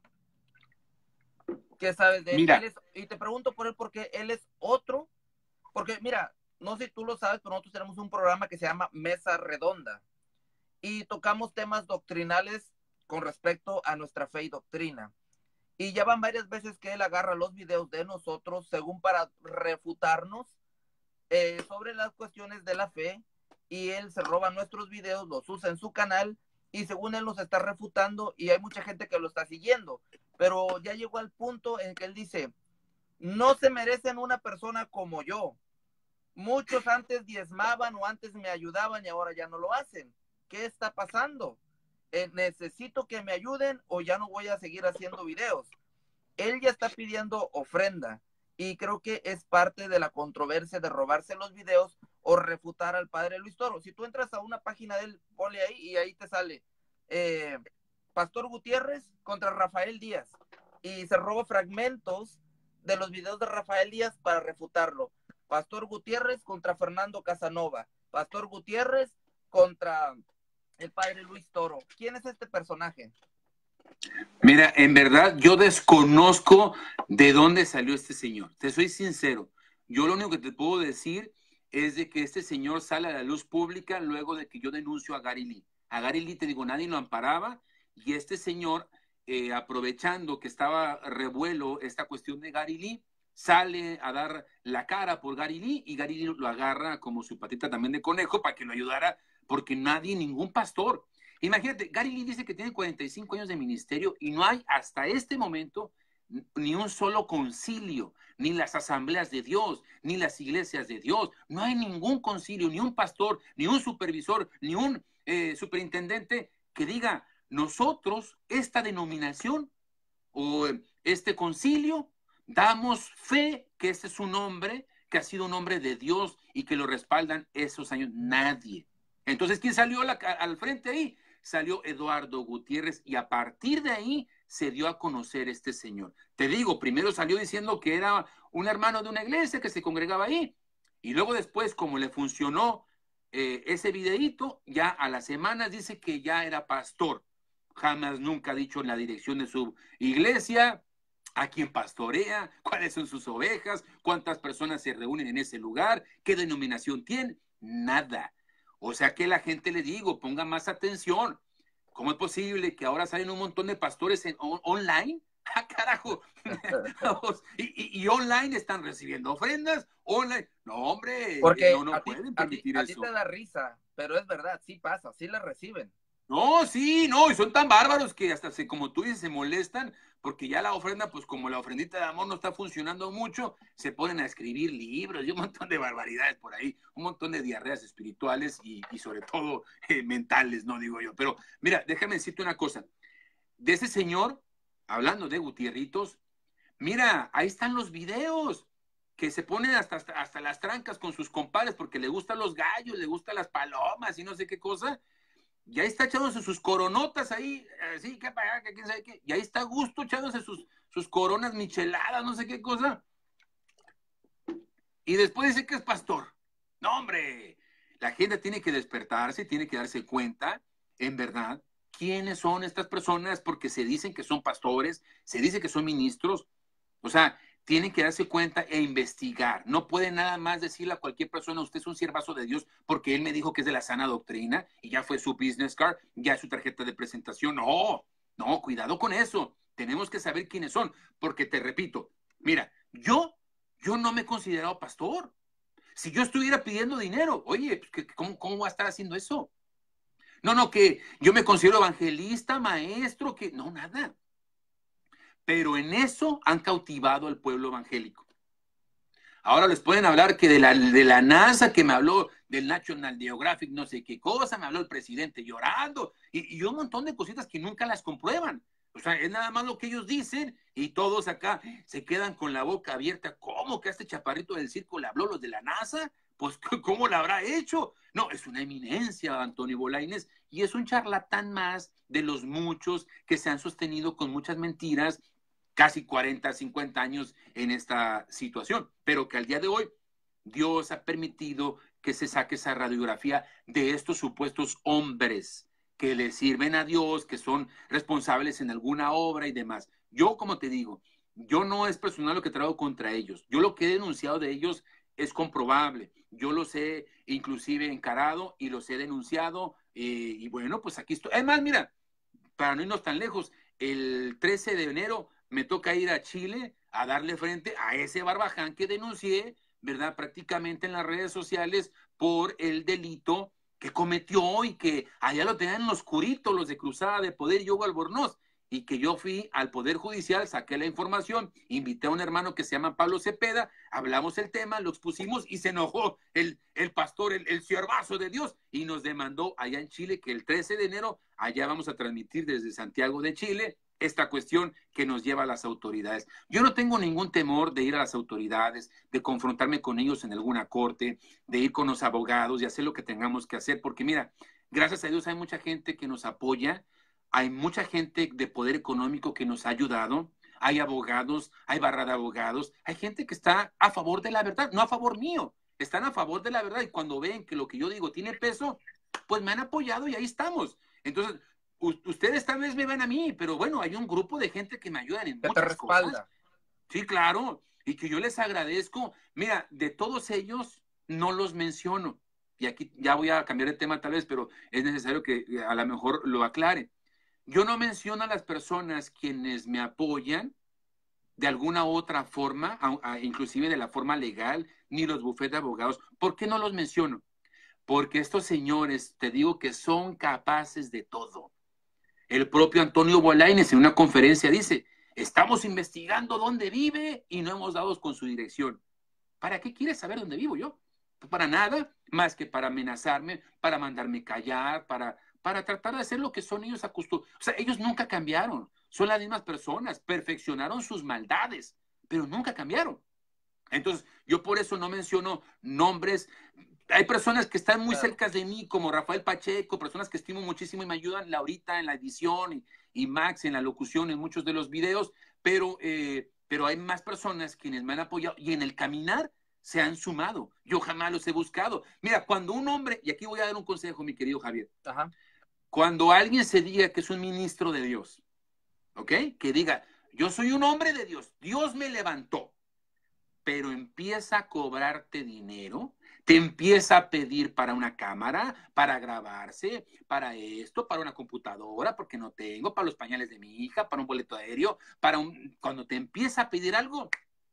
¿Qué sabes de él? Mira. Y te pregunto por él porque él es otro, porque mira, no sé si tú lo sabes, pero nosotros tenemos un programa que se llama Mesa Redonda y tocamos temas doctrinales con respecto a nuestra fe y doctrina. Y ya van varias veces que él agarra los videos de nosotros, según para refutarnos sobre las cuestiones de la fe, y él se roba nuestros videos, los usa en su canal, y según él nos está refutando, y hay mucha gente que lo está siguiendo, pero ya llegó al punto en que él dice, no se merecen una persona como yo. Muchos antes diezmaban o antes me ayudaban y ahora ya no lo hacen. ¿Qué está pasando? Necesito que me ayuden o ya no voy a seguir haciendo videos. Él ya está pidiendo ofrenda y creo que es parte de la controversia de robarse los videos o refutar al padre Luis Toro. Si tú entras a una página de él, ponle ahí y ahí te sale Pastor Gutiérrez contra Rafael Díaz, y se robó fragmentos de los videos de Rafael Díaz para refutarlo. Pastor Gutiérrez contra Fernando Casanova, Pastor Gutiérrez contra el padre Luis Toro. ¿Quién es este personaje? Mira, en verdad yo desconozco de dónde salió este señor. Te soy sincero. Yo lo único que te puedo decir es de que este señor sale a la luz pública luego de que yo denuncio a Gary Lee. A Gary Lee, te digo, nadie lo amparaba, y este señor, aprovechando que estaba revuelo esta cuestión de Gary Lee, sale a dar la cara por Gary Lee, y Gary Lee lo agarra como su patita también de conejo para que lo ayudara, porque nadie, ningún pastor. Imagínate, Gary Lee dice que tiene 45 años de ministerio y no hay hasta este momento ni un solo concilio, ni las asambleas de Dios, ni las iglesias de Dios. No hay ningún concilio, ni un pastor, ni un supervisor, ni un superintendente que diga, nosotros, esta denominación o este concilio, damos fe que ese es un hombre que ha sido un hombre de Dios y que lo respaldan esos años. Nadie. Entonces, ¿quién salió al frente ahí? Salió Eduardo Gutiérrez, y a partir de ahí se dio a conocer este señor. Te digo, primero salió diciendo que era un hermano de una iglesia que se congregaba ahí, y luego después, como le funcionó ese videíto, ya a las semanas dice que ya era pastor. Jamás nunca ha dicho la dirección de su iglesia, a quién pastorea, cuáles son sus ovejas, cuántas personas se reúnen en ese lugar, qué denominación tiene, nada. O sea que la gente, le digo, ponga más atención. ¿Cómo es posible que ahora salen un montón de pastores online? ¡Ah, carajo! y online están recibiendo ofrendas, online. No, hombre, porque no pueden permitir eso. A ti te da risa, pero es verdad, sí pasa, sí la reciben. No, sí, no, y son tan bárbaros que hasta como tú dices, se molestan, porque ya la ofrenda, pues como la ofrendita de amor no está funcionando mucho, se ponen a escribir libros y un montón de barbaridades por ahí, un montón de diarreas espirituales y sobre todo mentales, no digo yo. Pero mira, déjame decirte una cosa, de ese señor, hablando de Gutierritos, mira, ahí están los videos, que se ponen hasta las trancas con sus compadres porque le gustan los gallos, le gustan las palomas y no sé qué cosa. Y ahí está echándose sus coronotas ahí, así, que para allá, que quién sabe qué. Y ahí está a gusto echándose sus coronas micheladas, no sé qué cosa. Y después dice que es pastor. No, hombre, la gente tiene que despertarse, tiene que darse cuenta, en verdad, quiénes son estas personas, porque se dicen que son pastores, se dice que son ministros. O sea, tienen que darse cuenta e investigar. No pueden nada más decirle a cualquier persona, usted es un siervazo de Dios, porque él me dijo que es de la sana doctrina y ya fue su business card, ya es su tarjeta de presentación. No, cuidado con eso. Tenemos que saber quiénes son, porque te repito, mira, yo no me he considerado pastor. Si yo estuviera pidiendo dinero, oye, pues, ¿cómo voy a estar haciendo eso? No, que yo me considero evangelista, maestro, que no, nada. Pero en eso han cautivado al pueblo evangélico. Ahora les pueden hablar que de la NASA, que me habló del National Geographic, no sé qué cosa, me habló el presidente llorando, y un montón de cositas que nunca las comprueban. O sea, es nada más lo que ellos dicen, y todos acá se quedan con la boca abierta. ¿Cómo que a este chaparrito del circo le habló los de la NASA? Pues, ¿cómo lo habrá hecho? No, es una eminencia, Antonio Bolaínez, y es un charlatán más de los muchos que se han sostenido con muchas mentiras, casi 40, 50 años en esta situación, pero que al día de hoy Dios ha permitido que se saque esa radiografía de estos supuestos hombres que le sirven a Dios, que son responsables en alguna obra y demás. Yo, como te digo, yo no es personal lo que traigo contra ellos. Yo lo que he denunciado de ellos es comprobable. Yo los he inclusive encarado y los he denunciado, y bueno, pues aquí estoy. Además, mira, para no irnos tan lejos, el 13 de enero me toca ir a Chile a darle frente a ese Barbaján que denuncié, ¿verdad? Prácticamente en las redes sociales por el delito que cometió y que allá lo tenían en los curitos, los de Cruzada de Poder y Hugo Albornoz, y que yo fui al Poder Judicial, saqué la información, invité a un hermano que se llama Pablo Cepeda, hablamos el tema, lo expusimos y se enojó el pastor, el siervazo de Dios, y nos demandó allá en Chile, que el 13 de enero allá vamos a transmitir desde Santiago de Chile esta cuestión que nos lleva a las autoridades. Yo no tengo ningún temor de ir a las autoridades, de confrontarme con ellos en alguna corte, de ir con los abogados y hacer lo que tengamos que hacer, porque mira, gracias a Dios hay mucha gente que nos apoya, hay mucha gente de poder económico que nos ha ayudado, hay abogados, hay barra de abogados, hay gente que está a favor de la verdad, no a favor mío, están a favor de la verdad y cuando ven que lo que yo digo tiene peso, pues me han apoyado y ahí estamos. Entonces, ustedes tal vez me ven a mí, pero bueno, hay un grupo de gente que me ayudan en muchas cosas. Sí, claro, y que yo les agradezco. Mira, de todos ellos no los menciono. Y aquí ya voy a cambiar de tema tal vez, pero es necesario que a lo mejor lo aclare. Yo no menciono a las personas quienes me apoyan de alguna otra forma, inclusive de la forma legal, ni los bufetes de abogados. ¿Por qué no los menciono? Porque estos señores, te digo que son capaces de todo. El propio Antonio Bolaños en una conferencia dice, estamos investigando dónde vive y no hemos dado con su dirección. ¿Para qué quieres saber dónde vivo yo? Para nada, más que para amenazarme, para mandarme callar, para tratar de hacer lo que son ellos acostumbrados. O sea, ellos nunca cambiaron, son las mismas personas, perfeccionaron sus maldades, pero nunca cambiaron. Entonces, yo por eso no menciono nombres. Hay personas que están muy cerca de mí, como Rafael Pacheco, personas que estimo muchísimo y me ayudan Laurita en la edición y Max en la locución en muchos de los videos, pero hay más personas quienes me han apoyado y en el caminar se han sumado. Yo jamás los he buscado. Mira, cuando un hombre, y aquí voy a dar un consejo, mi querido Javier, cuando alguien se diga que es un ministro de Dios, ¿ok? Que diga, yo soy un hombre de Dios, Dios me levantó, pero empieza a cobrarte dinero, te empieza a pedir para una cámara, para grabarse, para esto, para una computadora, porque no tengo, para los pañales de mi hija, para un boleto aéreo, cuando te empieza a pedir algo,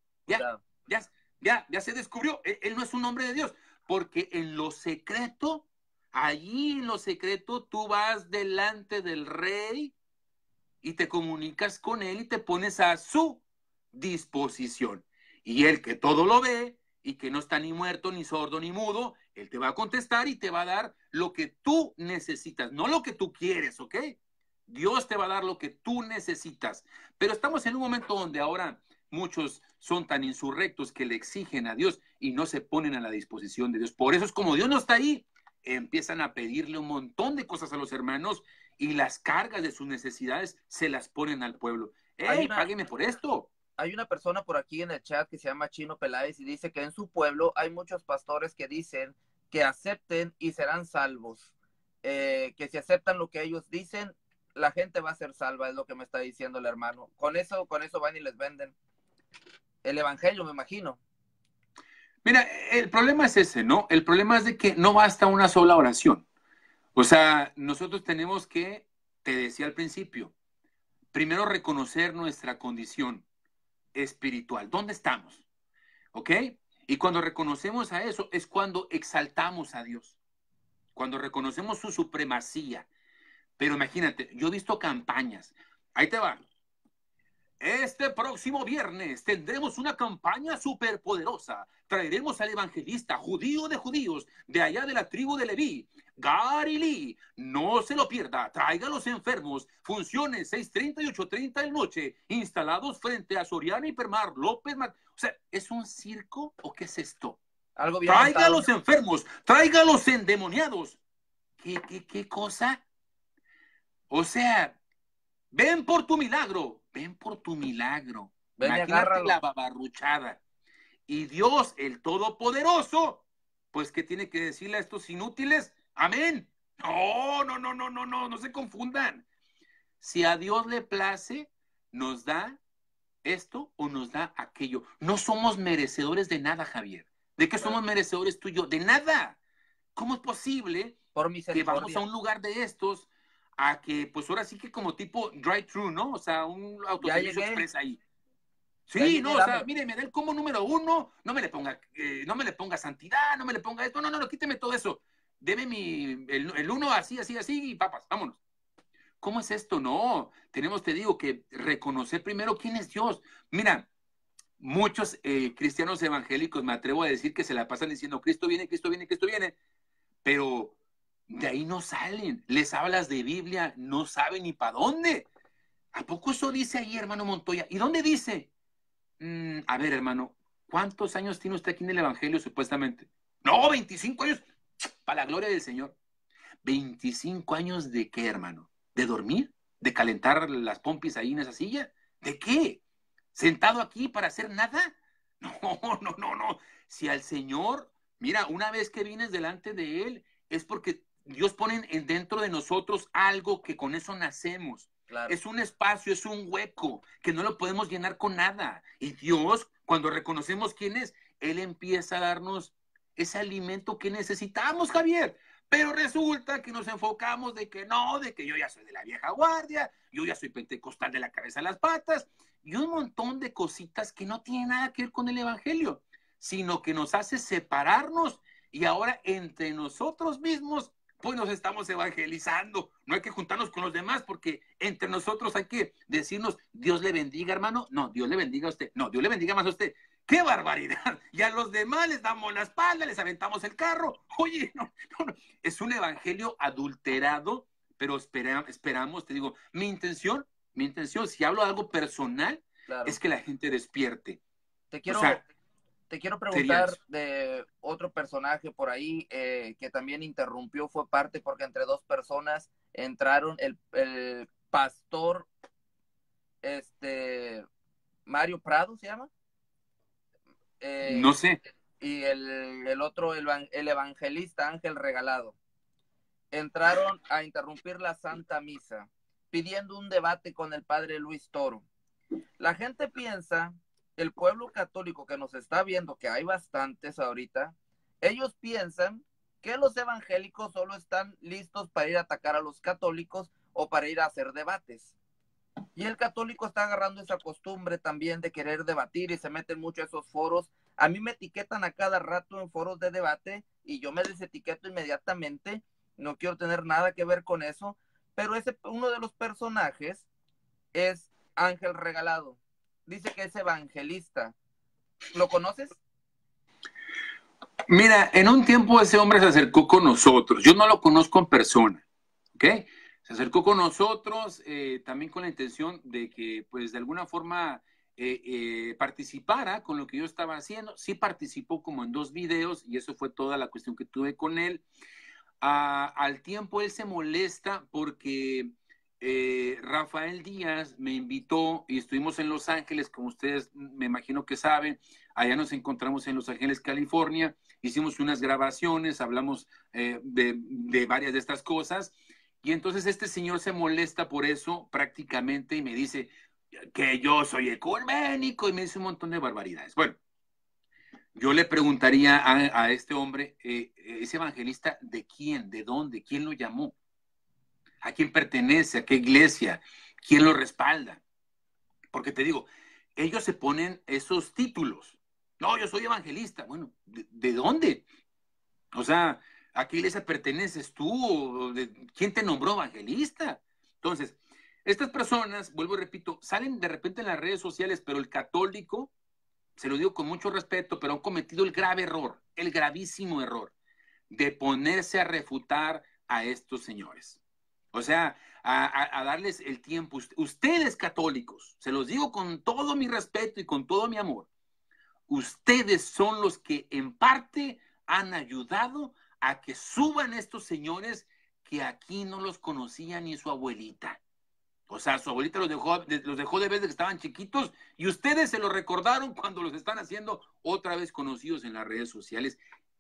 ya se descubrió, él no es un hombre de Dios, porque en lo secreto, allí en lo secreto, tú vas delante del rey y te comunicas con él y te pones a su disposición. Y él que todo lo ve y que no está ni muerto, ni sordo, ni mudo, él te va a contestar y te va a dar lo que tú necesitas, no lo que tú quieres, ¿ok? Dios te va a dar lo que tú necesitas. Pero estamos en un momento donde ahora muchos son tan insurrectos que le exigen a Dios y no se ponen a la disposición de Dios. Por eso es como Dios no está ahí, empiezan a pedirle un montón de cosas a los hermanos y las cargas de sus necesidades se las ponen al pueblo. ¡Ey, págueme por esto! Hay una persona por aquí en el chat que se llama Chino Peláez y dice que en su pueblo hay muchos pastores que dicen que acepten y serán salvos. Que si aceptan lo que ellos dicen, la gente va a ser salva, es lo que me está diciendo el hermano. Con eso van y les venden el evangelio, me imagino. Mira, el problema es ese, ¿no? El problema es de que no basta una sola oración. O sea, nosotros tenemos que, te decía al principio, primero reconocer nuestra condición espiritual. ¿Dónde estamos? ¿Ok? Y cuando reconocemos a eso es cuando exaltamos a Dios. Cuando reconocemos su supremacía. Pero imagínate, yo he visto campañas. Ahí te va. Este próximo viernes tendremos una campaña superpoderosa. Traeremos al evangelista judío de judíos de allá de la tribu de Leví, Gary Lee. No se lo pierda. Traiga a los enfermos. Funciones 6:30 y 8:30 de la noche. Instalados frente a Soriana Hipermar, López. O sea, ¿es un circo o qué es esto? Algo bien traiga a los enfermos. Traiga a los endemoniados. ¿Qué cosa? O sea, ven por tu milagro. Ven por tu milagro. Ven, imagínate la babarruchada. Y Dios, el Todopoderoso, pues, ¿qué tiene que decirle a estos inútiles? Amén. No se confundan. Si a Dios le place, nos da esto o nos da aquello. No somos merecedores de nada, Javier. ¿De qué somos merecedores tú y yo? De nada. ¿Cómo es posible que vamos a un lugar de estos a que, pues ahora sí que como tipo drive-thru, ¿no? O sea, un autoservicio express ahí. Sí, no, o sea, mire, me da el combo número 1, no me le ponga santidad, no me le ponga esto, no, quíteme todo eso. Deme el 1 así, así, así, y papas, vámonos. ¿Cómo es esto? No, tenemos, te digo, que reconocer primero quién es Dios. Mira, muchos cristianos evangélicos, me atrevo a decir que se la pasan diciendo, Cristo viene, Cristo viene, Cristo viene, pero de ahí no salen. Les hablas de Biblia, no saben ni para dónde. ¿A poco eso dice ahí, hermano Montoya? ¿Y dónde dice? A ver, hermano, ¿cuántos años tiene usted aquí en el Evangelio supuestamente? No, 25 años, para la gloria del Señor. ¿25 años de qué, hermano? ¿De dormir? ¿De calentar las pompis ahí en esa silla? ¿De qué? ¿Sentado aquí para hacer nada? No. Si al Señor, mira, una vez que vienes delante de Él, es porque Dios pone dentro de nosotros algo que con eso nacemos. Claro. Es un espacio, es un hueco que no lo podemos llenar con nada. Y Dios, cuando reconocemos quién es, Él empieza a darnos ese alimento que necesitamos, Javier. Pero resulta que nos enfocamos de que no, de que yo ya soy de la vieja guardia, yo ya soy pentecostal de la cabeza a las patas, y un montón de cositas que no tienen nada que ver con el Evangelio, sino que nos hace separarnos y ahora entre nosotros mismos pues nos estamos evangelizando. No hay que juntarnos con los demás porque entre nosotros hay que decirnos, Dios le bendiga, hermano. No, Dios le bendiga a usted. No, Dios le bendiga más a usted. ¡Qué barbaridad! Y a los demás les damos la espalda, les aventamos el carro. Oye, no. Es un evangelio adulterado, pero esperamos, te digo, mi intención, si hablo de algo personal, claro, es que la gente despierte. Te quiero preguntar de otro personaje por ahí que también interrumpió, fue parte porque entre dos personas entraron el pastor Mario Prado, ¿se llama? No sé. Y el otro, el evangelista Ángel Regalado. Entraron a interrumpir la Santa Misa, pidiendo un debate con el padre Luis Toro. La gente piensa, el pueblo católico que nos está viendo, que hay bastantes ahorita, ellos piensan que los evangélicos solo están listos para ir a atacar a los católicos o para ir a hacer debates. Y el católico está agarrando esa costumbre también de querer debatir y se meten mucho a esos foros. A mí me etiquetan a cada rato en foros de debate y yo me desetiqueto inmediatamente. No quiero tener nada que ver con eso. Pero uno de los personajes es Ángel Regalado. Dice que es evangelista. ¿Lo conoces? Mira, en un tiempo ese hombre se acercó con nosotros. Yo no lo conozco en persona, ¿ok? Se acercó con nosotros también con la intención de que, pues, de alguna forma participara con lo que yo estaba haciendo. Sí participó como en 2 videos y eso fue toda la cuestión que tuve con él. Al tiempo él se molesta porque Rafael Díaz me invitó y estuvimos en Los Ángeles, como ustedes me imagino que saben. Allá nos encontramos en Los Ángeles, California. Hicimos unas grabaciones, hablamos de varias de estas cosas. Y entonces este señor se molesta por eso prácticamente y me dice que yo soy ecuménico y me dice un montón de barbaridades. Bueno, yo le preguntaría a este hombre, ¿ese evangelista de quién? ¿De dónde? ¿Quién lo llamó? ¿A quién pertenece? ¿A qué iglesia? ¿Quién lo respalda? Porque te digo, ellos se ponen esos títulos. No, yo soy evangelista. Bueno, ¿de dónde? O sea, ¿a qué iglesia perteneces tú? ¿Quién te nombró evangelista? Entonces, estas personas, vuelvo y repito, salen de repente en las redes sociales, pero el católico, se lo digo con mucho respeto, pero han cometido el grave error, el gravísimo error de ponerse a refutar a estos señores. O sea, a darles el tiempo. Ustedes católicos, se los digo con todo mi respeto y con todo mi amor, ustedes son los que en parte han ayudado a que suban estos señores que aquí no los conocía ni su abuelita. O sea, su abuelita los dejó de ver desde que estaban chiquitos y ustedes se lo recordaron cuando los están haciendo otra vez conocidos en las redes sociales.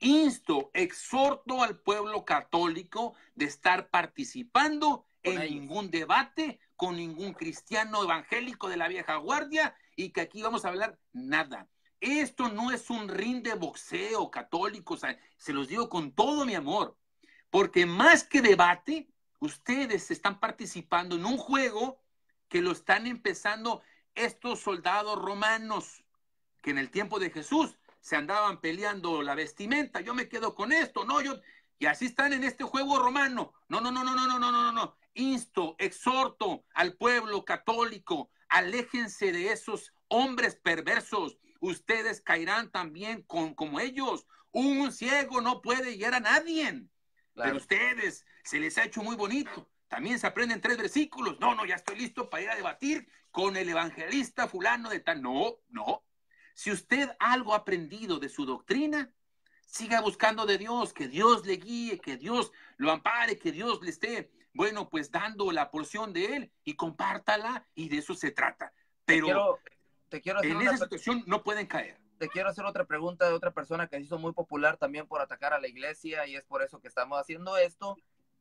Exhorto al pueblo católico de estar participando en ningún debate con ningún cristiano evangélico de la vieja guardia y que aquí vamos a hablar nada. Esto no es un ring de boxeo católico, o sea, se los digo con todo mi amor, porque más que debate, ustedes están participando en un juego que lo están empezando estos soldados romanos, que en el tiempo de Jesús se andaban peleando la vestimenta. Yo me quedo con esto, no, yo... Y así están en este juego romano. No, no, no, no, no, no, no, no, no. Insto, exhorto al pueblo católico, aléjense de esos hombres perversos. Ustedes caerán también como ellos. Un ciego no puede guiar a nadie. Claro. Pero ustedes, se les ha hecho muy bonito. También se aprenden 3 versículos. No, no, ya estoy listo para ir a debatir con el evangelista fulano de tal. No, no. Si usted algo ha aprendido de su doctrina, siga buscando de Dios, que Dios le guíe, que Dios lo ampare, que Dios le esté, bueno, pues dando la porción de él y compártala, y de eso se trata. Pero te quiero hacer en esa situación no pueden caer. Te quiero hacer otra pregunta de otra persona que se hizo muy popular también por atacar a la iglesia, y es por eso que estamos haciendo esto.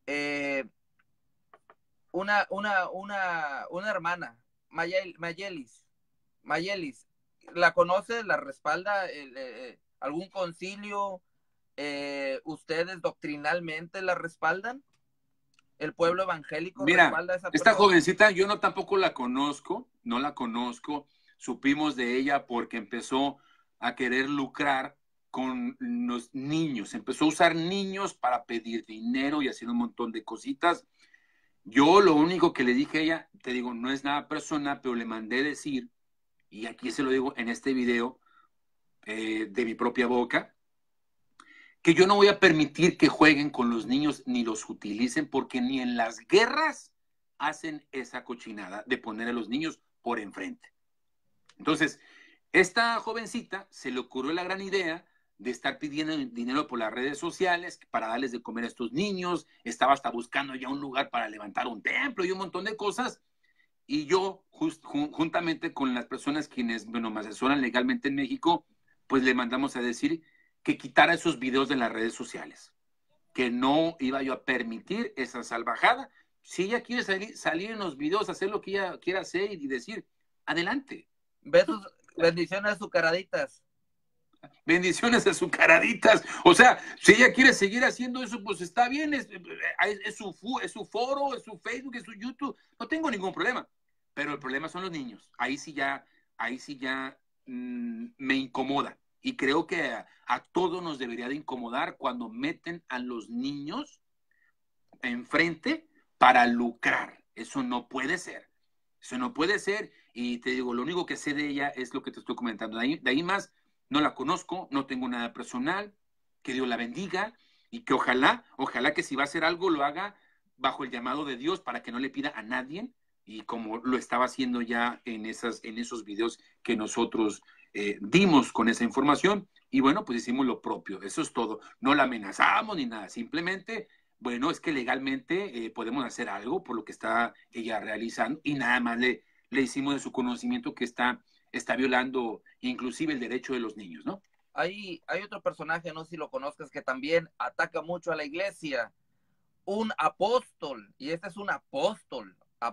Una hermana, Mayelis, ¿la conoces? ¿La respalda? ¿Algún concilio? ¿Ustedes doctrinalmente la respaldan? ¿El pueblo evangélico respalda a esa persona? Esta jovencita yo tampoco la conozco, no la conozco. Supimos de ella porque empezó a querer lucrar con los niños. Empezó a usar niños para pedir dinero y hacer un montón de cositas. Yo lo único que le dije a ella, te digo, no es nada personal, pero le mandé decir, y aquí se lo digo en este video, de mi propia boca, que yo no voy a permitir que jueguen con los niños ni los utilicen, porque ni en las guerras hacen esa cochinada de poner a los niños por enfrente. Entonces, esta jovencita se le ocurrió la gran idea de estar pidiendo dinero por las redes sociales para darles de comer a estos niños. Estaba hasta buscando ya un lugar para levantar un templo y un montón de cosas. Y yo, juntamente con las personas quienes, bueno, me asesoran legalmente en México, pues le mandamos a decir que quitara esos videos de las redes sociales, que no iba yo a permitir esa salvajada. Si ella quiere salir en los videos, hacer lo que ella quiera hacer y decir, adelante. Besos, bendiciones azucaraditas. Bendiciones azucaraditas. O sea, si ella quiere seguir haciendo eso, pues está bien, es su foro, es su Facebook, es su YouTube, no tengo ningún problema. Pero el problema son los niños. Ahí sí ya me incomoda. Y creo que a todos nos debería de incomodar cuando meten a los niños enfrente para lucrar. Eso no puede ser. Eso no puede ser. Y te digo, lo único que sé de ella es lo que te estoy comentando. De ahí más, no la conozco, no tengo nada personal. Que Dios la bendiga y que ojalá que si va a hacer algo lo haga bajo el llamado de Dios para que no le pida a nadie, y como lo estaba haciendo ya en esos videos que nosotros dimos con esa información. Y bueno, pues hicimos lo propio, eso es todo. No la amenazamos ni nada, simplemente, bueno, es que legalmente podemos hacer algo por lo que está ella realizando, y nada más le hicimos de su conocimiento que está violando inclusive el derecho de los niños, ¿no? Hay otro personaje, no sé si lo conozcas, que también ataca mucho a la iglesia, un apóstol, y este es un apóstol,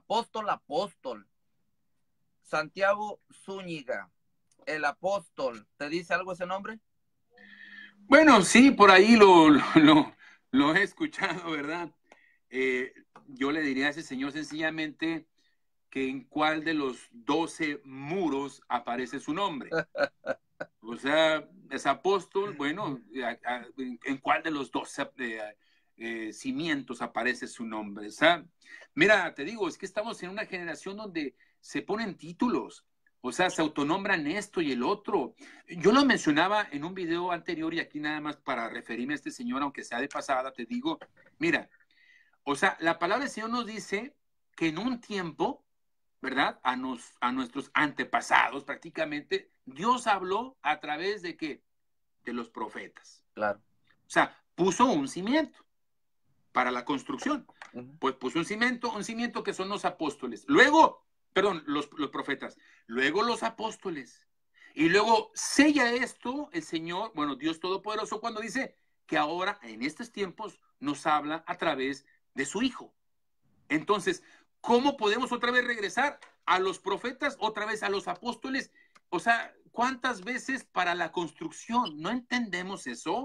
Santiago Zúñiga, el apóstol. ¿Te dice algo ese nombre? Bueno, sí, por ahí lo he escuchado, ¿verdad? Yo le diría a ese señor sencillamente que en cuál de los 12 muros aparece su nombre. O sea, es apóstol, bueno, en cuál de los 12 cimientos aparece su nombre. O sea, mira, te digo, es que estamos en una generación donde se ponen títulos. O sea, se autonombran esto y el otro. Yo lo mencionaba en un video anterior, y aquí nada más para referirme a este señor, aunque sea de pasada, te digo, mira, o sea, la palabra del Señor nos dice que en un tiempo, ¿verdad? A nuestros antepasados prácticamente, Dios habló a través de ¿qué? De los profetas. Claro. O sea, puso un cimiento para la construcción. Pues puso un cimiento que son los apóstoles. Luego, perdón, los profetas. Luego los apóstoles. Y luego sella esto el Señor, bueno, Dios Todopoderoso, cuando dice que ahora, en estos tiempos, nos habla a través de su Hijo. Entonces, ¿cómo podemos otra vez regresar a los profetas, otra vez a los apóstoles? O sea, ¿cuántas veces para la construcción? ¿No entendemos eso?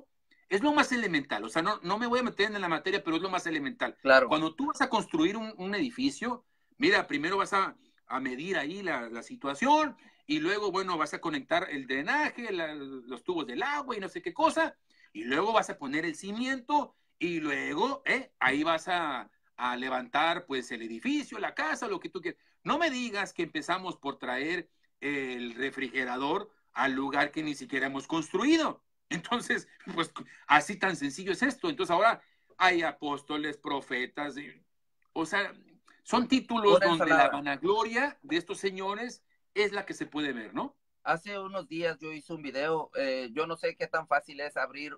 es lo más elemental. O sea, no me voy a meter en la materia, pero es lo más elemental. Claro. Cuando tú vas a construir un edificio, mira, primero vas a medir ahí la situación y luego, bueno, vas a conectar el drenaje, los tubos del agua y no sé qué cosa, y luego vas a poner el cimiento y luego ahí vas a levantar pues el edificio, la casa, lo que tú quieras. No me digas que empezamos por traer el refrigerador al lugar que ni siquiera hemos construido. Entonces, pues así tan sencillo es esto. Entonces ahora hay apóstoles, profetas, o sea, son títulos donde la vanagloria de estos señores es la que se puede ver, ¿no? Hace unos días yo hice un video, yo no sé qué tan fácil es abrir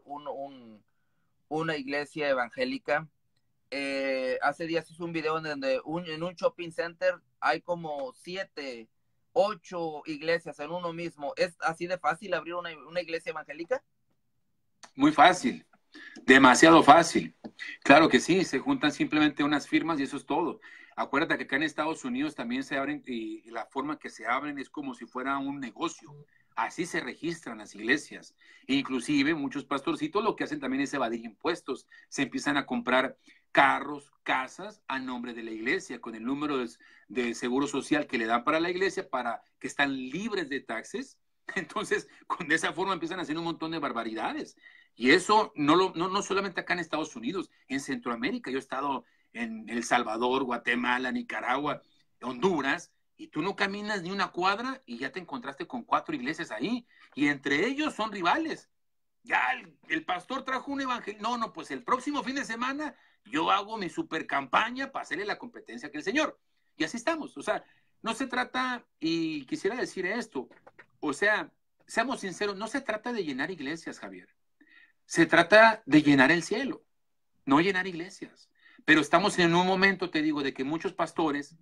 una iglesia evangélica. Hace días hice un video en donde en un shopping center hay como 7, 8 iglesias en uno mismo. ¿Es así de fácil abrir una iglesia evangélica? Muy fácil, demasiado fácil. Claro que sí, se juntan simplemente unas firmas y eso es todo. Acuérdate que acá en Estados Unidos también se abren y la forma que se abren es como si fuera un negocio. Así se registran las iglesias. Inclusive muchos pastorcitos lo que hacen también es evadir impuestos. Se empiezan a comprar carros, casas a nombre de la iglesia con el número de seguro social que le dan para la iglesia para que están libres de taxes. Entonces, de esa forma empiezan a hacer un montón de barbaridades. Y eso no solamente acá en Estados Unidos, en Centroamérica. Yo he estado en El Salvador, Guatemala, Nicaragua, Honduras, y tú no caminas ni una cuadra y ya te encontraste con 4 iglesias ahí, y entre ellos son rivales. Ya el pastor trajo un evangelio. No, pues el próximo fin de semana yo hago mi super campaña para hacerle la competencia que el Señor. Y así estamos. O sea, no se trata, y quisiera decir esto, o sea, seamos sinceros, no se trata de llenar iglesias, Javier. Se trata de llenar el cielo, no llenar iglesias. Pero estamos en un momento, te digo, de que muchos pastores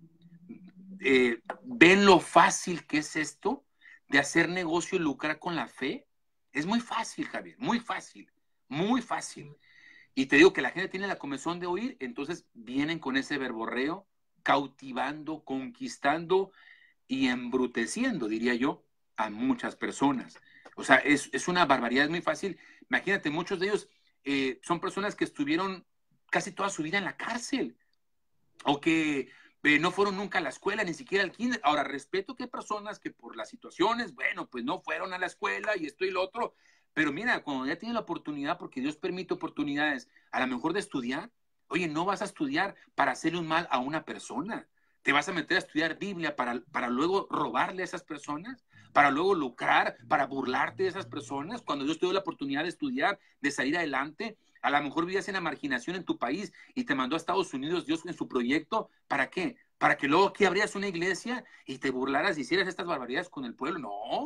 ven lo fácil que es esto de hacer negocio y lucrar con la fe. Es muy fácil, Javier, muy fácil, muy fácil. Y te digo que la gente tiene la comezón de oír, entonces vienen con ese verborreo, cautivando, conquistando y embruteciendo, diría yo, a muchas personas. O sea, es una barbaridad, es muy fácil. Imagínate, muchos de ellos son personas que estuvieron casi toda su vida en la cárcel o que no fueron nunca a la escuela, ni siquiera al kinder. Ahora, respeto que hay personas que por las situaciones, bueno, pues no fueron a la escuela y esto y lo otro, pero mira, cuando ya tienen la oportunidad, porque Dios permite oportunidades, a lo mejor de estudiar, oye, no vas a estudiar para hacerle un mal a una persona, te vas a meter a estudiar Biblia para luego robarle a esas personas, para luego lucrar, para burlarte de esas personas, cuando Dios te dio la oportunidad de estudiar, de salir adelante. A lo mejor vivías en la marginación en tu país y te mandó a Estados Unidos Dios en su proyecto. ¿Para qué? ¿Para que luego aquí abrieras una iglesia y te burlaras y hicieras estas barbaridades con el pueblo?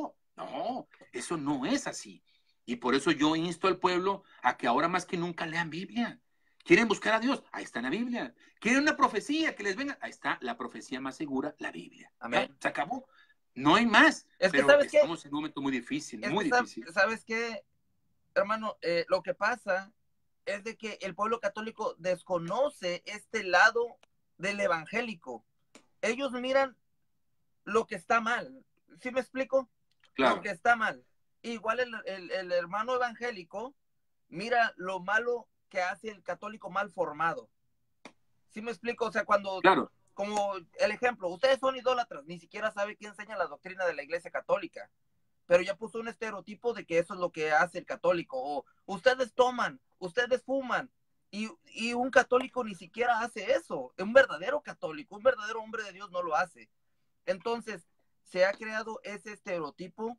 No, eso no es así. Y por eso yo insto al pueblo a que ahora más que nunca lean Biblia. ¿Quieren buscar a Dios? Ahí está la Biblia. ¿Quieren una profecía que les venga? Ahí está la profecía más segura, la Biblia. Amén. ¿Ya? Se acabó. No hay más. Es que, pero ¿sabes estamos qué? en un momento muy difícil, Es muy que, difícil. ¿sabes qué, hermano? Lo que pasa es de que el pueblo católico desconoce este lado del evangélico. Ellos miran lo que está mal. ¿Sí me explico? Claro. Lo que está mal. Igual el hermano evangélico mira lo malo que hace el católico mal formado. ¿Sí me explico? O sea, cuando, claro, como el ejemplo, ustedes son idólatras, ni siquiera sabe quién enseña la doctrina de la iglesia católica, pero ya puso un estereotipo de que eso es lo que hace el católico, o ustedes toman, ustedes fuman, y un católico ni siquiera hace eso. Un verdadero católico, un verdadero hombre de Dios no lo hace. Entonces, se ha creado ese estereotipo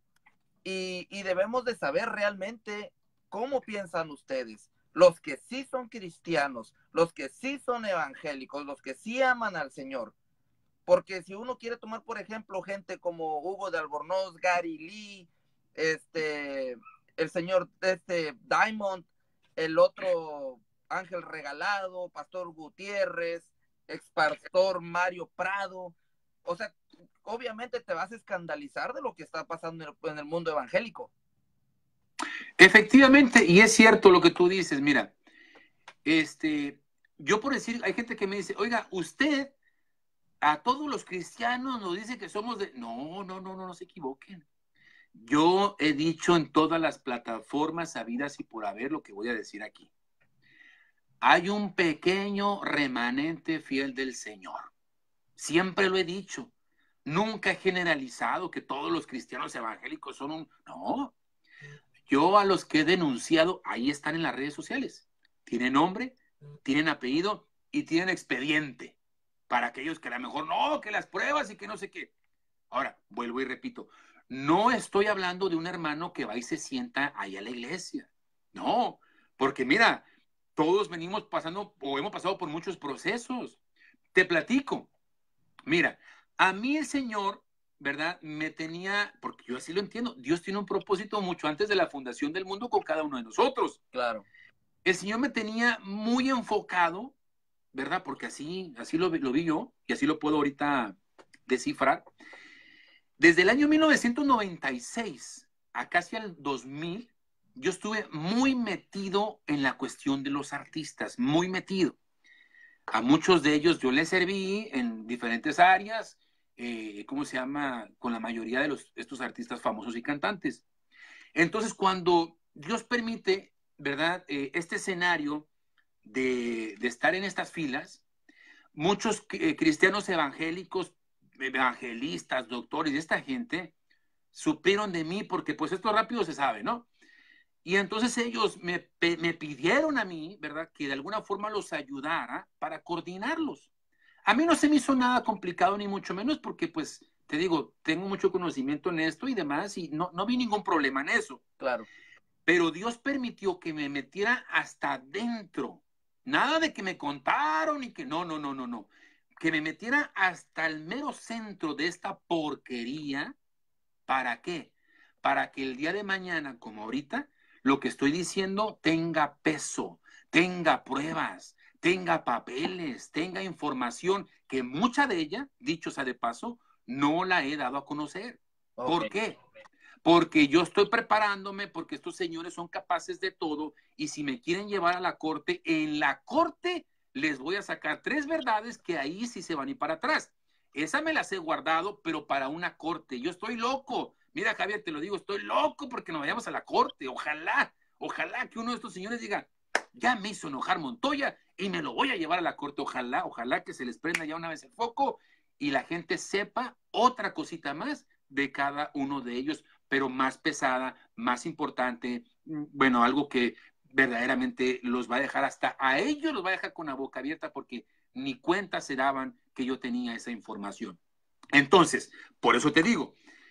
y debemos de saber realmente cómo piensan ustedes. Los que sí son cristianos, los que sí son evangélicos, los que sí aman al Señor. Porque si uno quiere tomar, por ejemplo, gente como Hugo de Albornoz, Gary Lee, el señor Diamond, el otro Ángel Regalado, Pastor Gutiérrez, expastor Mario Prado, o sea, obviamente te vas a escandalizar de lo que está pasando en el mundo evangélico. Efectivamente, y es cierto lo que tú dices, mira, yo por decir, hay gente que me dice, oiga, usted a todos los cristianos nos dice que somos de... No se equivoquen. Yo he dicho en todas las plataformas habidas y por haber lo que voy a decir aquí. Hay un pequeño remanente fiel del Señor. Siempre lo he dicho. Nunca he generalizado que todos los cristianos evangélicos son un... No. Yo a los que he denunciado, ahí están en las redes sociales. Tienen nombre, tienen apellido y tienen expediente. Para aquellos que a lo mejor no, que las pruebas y que no sé qué. Ahora, vuelvo y repito. No estoy hablando de un hermano que va y se sienta ahí a la iglesia. No, porque mira, todos venimos pasando o hemos pasado por muchos procesos. Te platico. Mira, a mí el Señor, ¿verdad? Me tenía, porque yo así lo entiendo, Dios tiene un propósito mucho antes de la fundación del mundo con cada uno de nosotros. Claro. El Señor me tenía muy enfocado, ¿verdad? Porque así lo vi yo y así lo puedo ahorita descifrar. Desde el año 1996 a casi el 2000, yo estuve muy metido en la cuestión de los artistas, muy metido. A muchos de ellos yo les serví en diferentes áreas, ¿cómo se llama? Con la mayoría de estos artistas famosos y cantantes. Entonces, cuando Dios permite, ¿verdad? Este escenario de estar en estas filas, muchos cristianos evangélicos, evangelistas, doctores, y esta gente supieron de mí porque pues esto rápido se sabe, ¿no? Y entonces ellos me pidieron a mí, ¿verdad? Que de alguna forma los ayudara para coordinarlos. A mí no se me hizo nada complicado ni mucho menos porque pues te digo, tengo mucho conocimiento en esto y demás y no vi ningún problema en eso. Claro. Pero Dios permitió que me metiera hasta adentro. Nada de que me contaron y que no. Que me metiera hasta el mero centro de esta porquería. ¿Para qué? Para que el día de mañana, como ahorita, lo que estoy diciendo tenga peso, tenga pruebas, tenga papeles, tenga información, que mucha de ella, dicho sea de paso, no la he dado a conocer. Okay. ¿Por qué? Porque yo estoy preparándome, porque estos señores son capaces de todo, y si me quieren llevar a la corte, en la corte les voy a sacar 3 verdades que ahí sí se van a ir para atrás. Esa me las he guardado, pero para una corte. Yo estoy loco. Mira, Javier, te lo digo, estoy loco porque nos vayamos a la corte. Ojalá que uno de estos señores diga, ya me hizo enojar Montoya y me lo voy a llevar a la corte. Ojalá que se les prenda ya una vez el foco y la gente sepa otra cosita más de cada uno de ellos, pero más pesada, más importante, bueno, algo que verdaderamente los va a dejar hasta a ellos los va a dejar con la boca abierta porque ni cuenta se daban que yo tenía esa información. Entonces, por eso te digo,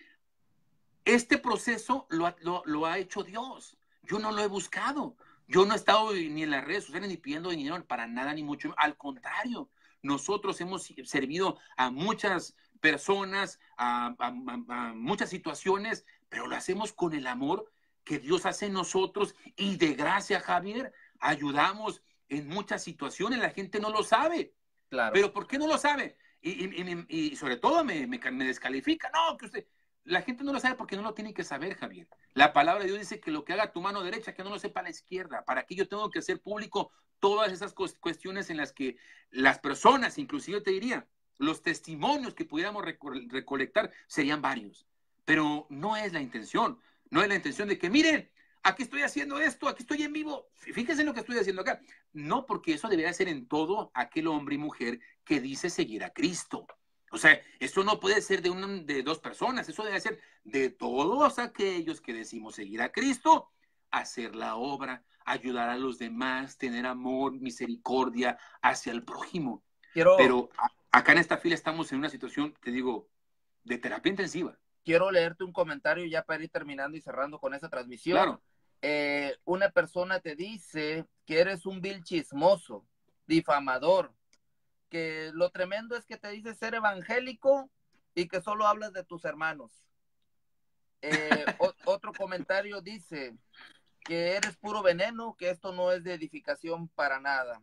este proceso lo ha hecho Dios. Yo no lo he buscado. Yo no he estado ni en las redes sociales ni pidiendo dinero para nada, ni mucho. Al contrario, nosotros hemos servido a muchas personas, a muchas situaciones, pero lo hacemos con el amor que Dios hace en nosotros y de gracia, Javier, ayudamos en muchas situaciones. La gente no lo sabe. Claro. Pero ¿por qué no lo sabe? Y sobre todo me descalifica. No, que usted... La gente no lo sabe porque no lo tiene que saber, Javier. La palabra de Dios dice que lo que haga tu mano derecha, que no lo sepa la izquierda. ¿Para qué yo tengo que hacer público todas esas cuestiones en las que las personas, inclusive te diría, los testimonios que pudiéramos recolectar serían varios? Pero no es la intención. No es la intención de que, miren, aquí estoy haciendo esto, aquí estoy en vivo. Fíjense en lo que estoy haciendo acá. No, porque eso debería ser en todo aquel hombre y mujer que dice seguir a Cristo. O sea, eso no puede ser de 2 personas, eso debe ser de todos aquellos que decimos seguir a Cristo, hacer la obra, ayudar a los demás, tener amor, misericordia hacia el prójimo. Pero acá en esta fila estamos en una situación, te digo, de terapia intensiva. Quiero leerte un comentario ya para ir terminando y cerrando con esta transmisión. Claro. Una persona te dice que eres un vil chismoso, difamador, que lo tremendo es que te dice ser evangélico y que solo hablas de tus hermanos. Otro comentario dice que eres puro veneno, que esto no es de edificación para nada.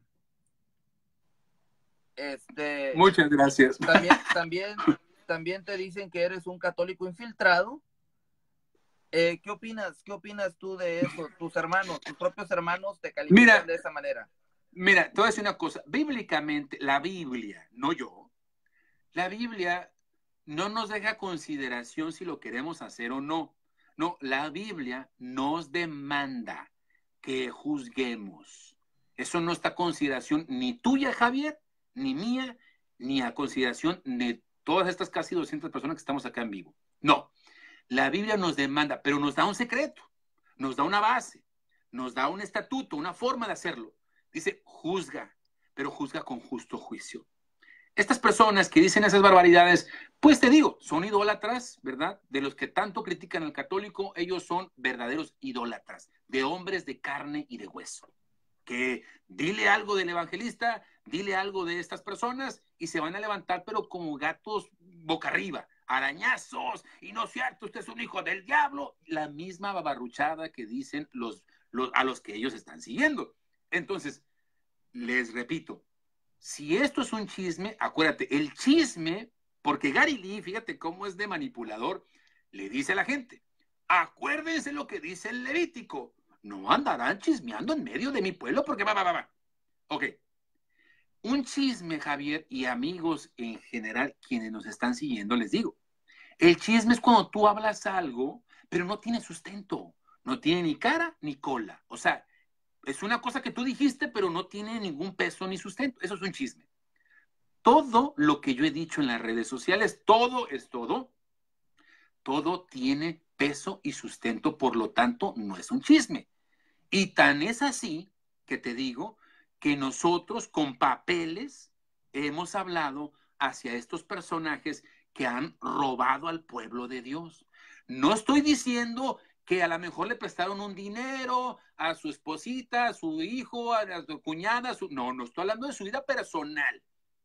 Muchas gracias. También te dicen que eres un católico infiltrado. ¿Qué opinas tú de eso? Tus propios hermanos te califican de esa manera. Mira, te voy a decir una cosa. Bíblicamente, la Biblia, no yo, la Biblia no nos deja consideración si lo queremos hacer o no. No, la Biblia nos demanda que juzguemos. Eso no está a consideración ni tuya, Javier, ni mía, ni a consideración de todas estas casi 200 personas que estamos acá en vivo. No, la Biblia nos demanda, pero nos da un secreto, nos da una base, nos da un estatuto, una forma de hacerlo. Dice, juzga, pero juzga con justo juicio. Estas personas que dicen esas barbaridades, pues te digo, son idólatras, ¿verdad? De los que tanto critican al católico, ellos son verdaderos idólatras, de hombres de carne y de hueso. Que dile algo del evangelista, dile algo de estas personas y se van a levantar, pero como gatos boca arriba, arañazos, y no es cierto, usted es un hijo del diablo. La misma babarruchada que dicen a los que ellos están siguiendo. Entonces, les repito, si esto es un chisme, acuérdate, el chisme, porque Gary Lee, fíjate cómo es de manipulador, le dice a la gente, acuérdense lo que dice el Levítico, no andarán chismeando en medio de mi pueblo porque va. Ok, un chisme, Javier, y amigos en general, quienes nos están siguiendo, les digo, el chisme es cuando tú hablas algo, pero no tiene sustento, no tiene ni cara ni cola, o sea, es una cosa que tú dijiste, pero no tiene ningún peso ni sustento. Eso es un chisme. Todo lo que yo he dicho en las redes sociales, todo es todo. Todo tiene peso y sustento, por lo tanto, no es un chisme. Y tan es así que te digo que nosotros con papeles hemos hablado hacia estos personajes que han robado al pueblo de Dios. No estoy diciendo que a lo mejor le prestaron un dinero a su esposita, a su hijo, a su cuñada, no estoy hablando de su vida personal.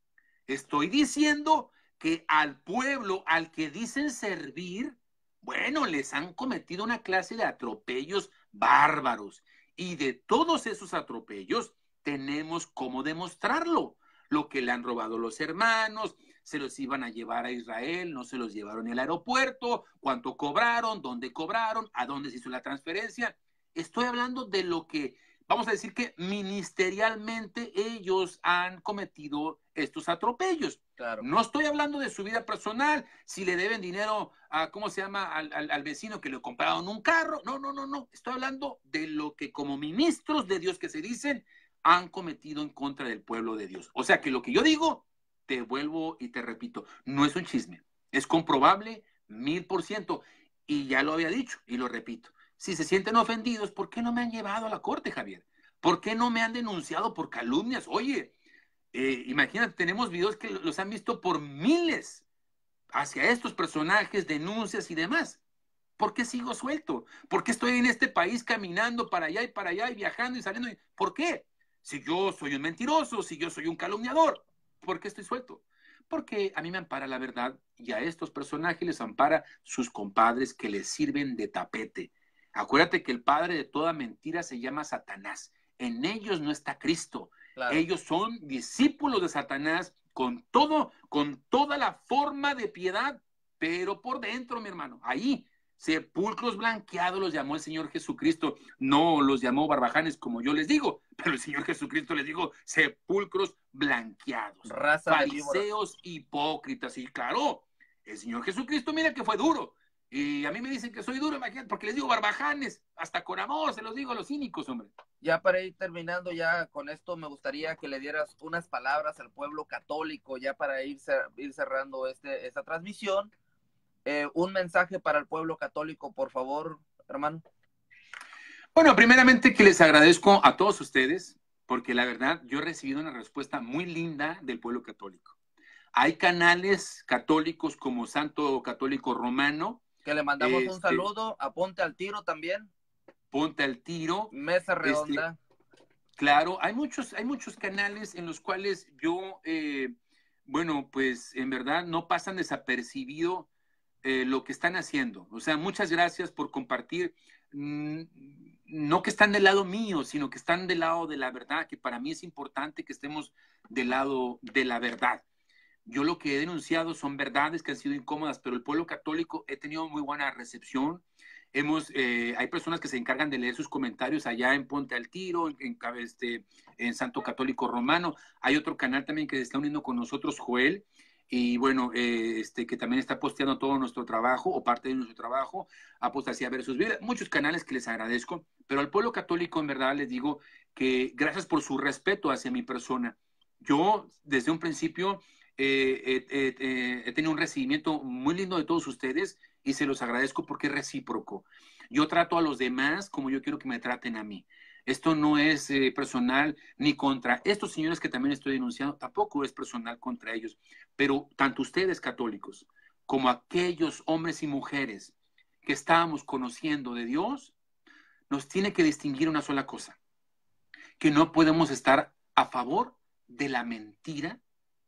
Estoy diciendo que al pueblo al que dicen servir, bueno, les han cometido una clase de atropellos bárbaros. Y de todos esos atropellos tenemos cómo demostrarlo. Lo que le han robado los hermanos, se los iban a llevar a Israel, no se los llevaron ni al aeropuerto, cuánto cobraron, dónde cobraron, a dónde se hizo la transferencia. Estoy hablando de lo que, vamos a decir que ministerialmente ellos han cometido estos atropellos. Claro. No estoy hablando de su vida personal, si le deben dinero a, ¿cómo se llama?, al vecino que le compraron un carro. No. Estoy hablando de lo que como ministros de Dios que se dicen han cometido en contra del pueblo de Dios. O sea que lo que yo digo, te vuelvo y te repito, no es un chisme, es comprobable 1000%. Y ya lo había dicho y lo repito. Si se sienten ofendidos, ¿por qué no me han llevado a la corte, Javier? ¿Por qué no me han denunciado por calumnias? Oye, imagínate, tenemos videos que los han visto por miles hacia estos personajes, denuncias y demás. ¿Por qué sigo suelto? ¿Por qué estoy en este país caminando para allá y viajando y saliendo? ¿Por qué? Si yo soy un mentiroso, si yo soy un calumniador, ¿por qué estoy suelto? Porque a mí me ampara la verdad y a estos personajes les ampara sus compadres que les sirven de tapete. Acuérdate que el padre de toda mentira se llama Satanás. En ellos no está Cristo. Claro. Ellos son discípulos de Satanás con toda la forma de piedad, pero por dentro, mi hermano, ahí, sepulcros blanqueados los llamó el Señor Jesucristo. No los llamó barbajanes como yo les digo, pero el Señor Jesucristo les dijo sepulcros blanqueados. Raza fariseos hipócritas. Y claro, el Señor Jesucristo, mira que fue duro. Y a mí me dicen que soy duro, imagínate, porque les digo barbajanes, hasta con amor se los digo a los cínicos, hombre. Ya para ir terminando ya con esto, me gustaría que le dieras unas palabras al pueblo católico, ya para ir cerrando esta transmisión. Un mensaje para el pueblo católico, por favor, hermano. Bueno, primeramente que les agradezco a todos ustedes, porque la verdad yo he recibido una respuesta muy linda del pueblo católico. Hay canales católicos como Santo Católico Romano, que le mandamos un saludo a Ponte al Tiro también. Ponte al Tiro. Mesa Redonda. Claro, hay muchos canales en los cuales yo, bueno, pues en verdad no pasan desapercibido lo que están haciendo. O sea, muchas gracias por compartir. No que están del lado mío, sino que están del lado de la verdad, que para mí es importante que estemos del lado de la verdad. Yo lo que he denunciado son verdades que han sido incómodas, pero el pueblo católico he tenido muy buena recepción. Hay personas que se encargan de leer sus comentarios allá en Ponte al Tiro, en Santo Católico Romano. Hay otro canal también que se está uniendo con nosotros, Joel, y bueno, que también está posteando todo nuestro trabajo o parte de nuestro trabajo, Apostasía versus Biblia, muchos canales que les agradezco, pero al pueblo católico en verdad les digo que gracias por su respeto hacia mi persona. Yo desde un principio he tenido un recibimiento muy lindo de todos ustedes y se los agradezco porque es recíproco. Yo trato a los demás como yo quiero que me traten a mí. Esto no es personal ni contra estos señores que también estoy denunciando, tampoco es personal contra ellos, pero tanto ustedes católicos como aquellos hombres y mujeres que estábamos conociendo de Dios, nos tiene que distinguir una sola cosa, que no podemos estar a favor de la mentira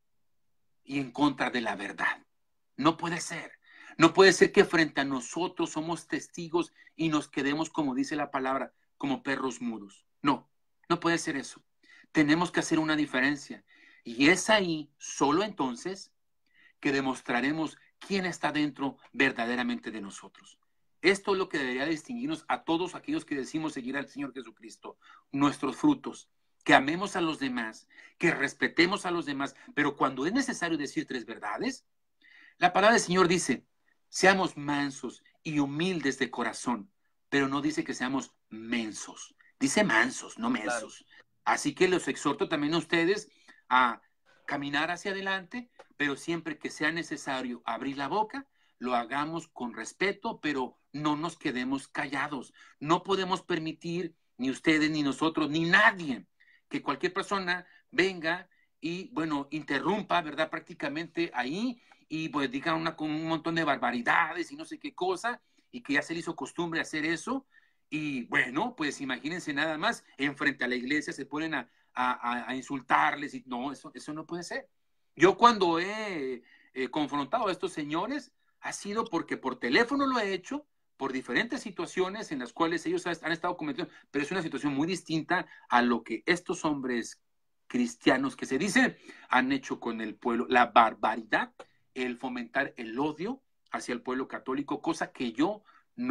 y en contra de la verdad. No puede ser. No puede ser que frente a nosotros somos testigos y nos quedemos, como dice la palabra, como perros mudos. No, no puede ser eso. Tenemos que hacer una diferencia. Y es ahí, solo entonces, que demostraremos quién está dentro verdaderamente de nosotros. Esto es lo que debería distinguirnos a todos aquellos que decimos seguir al Señor Jesucristo. Nuestros frutos, que amemos a los demás, que respetemos a los demás, pero cuando es necesario decir tres verdades, la palabra del Señor dice, seamos mansos y humildes de corazón, pero no dice que seamos mensos. Dice mansos, no mensos. Claro. Así que los exhorto también a ustedes a caminar hacia adelante, pero siempre que sea necesario abrir la boca, lo hagamos con respeto, pero no nos quedemos callados. No podemos permitir, ni ustedes, ni nosotros, ni nadie, que cualquier persona venga y, bueno, interrumpa, ¿verdad? Prácticamente ahí y pues digan un montón de barbaridades y no sé qué cosa, y que ya se le hizo costumbre hacer eso. Y bueno, pues imagínense nada más, enfrente a la iglesia se ponen a insultarles y no, eso no puede ser. Yo cuando he confrontado a estos señores ha sido porque por teléfono lo he hecho, por diferentes situaciones en las cuales ellos han estado cometiendo, pero es una situación muy distinta a lo que estos hombres cristianos que se dicen han hecho con el pueblo, la barbaridad, el fomentar el odio hacia el pueblo católico, cosa que yo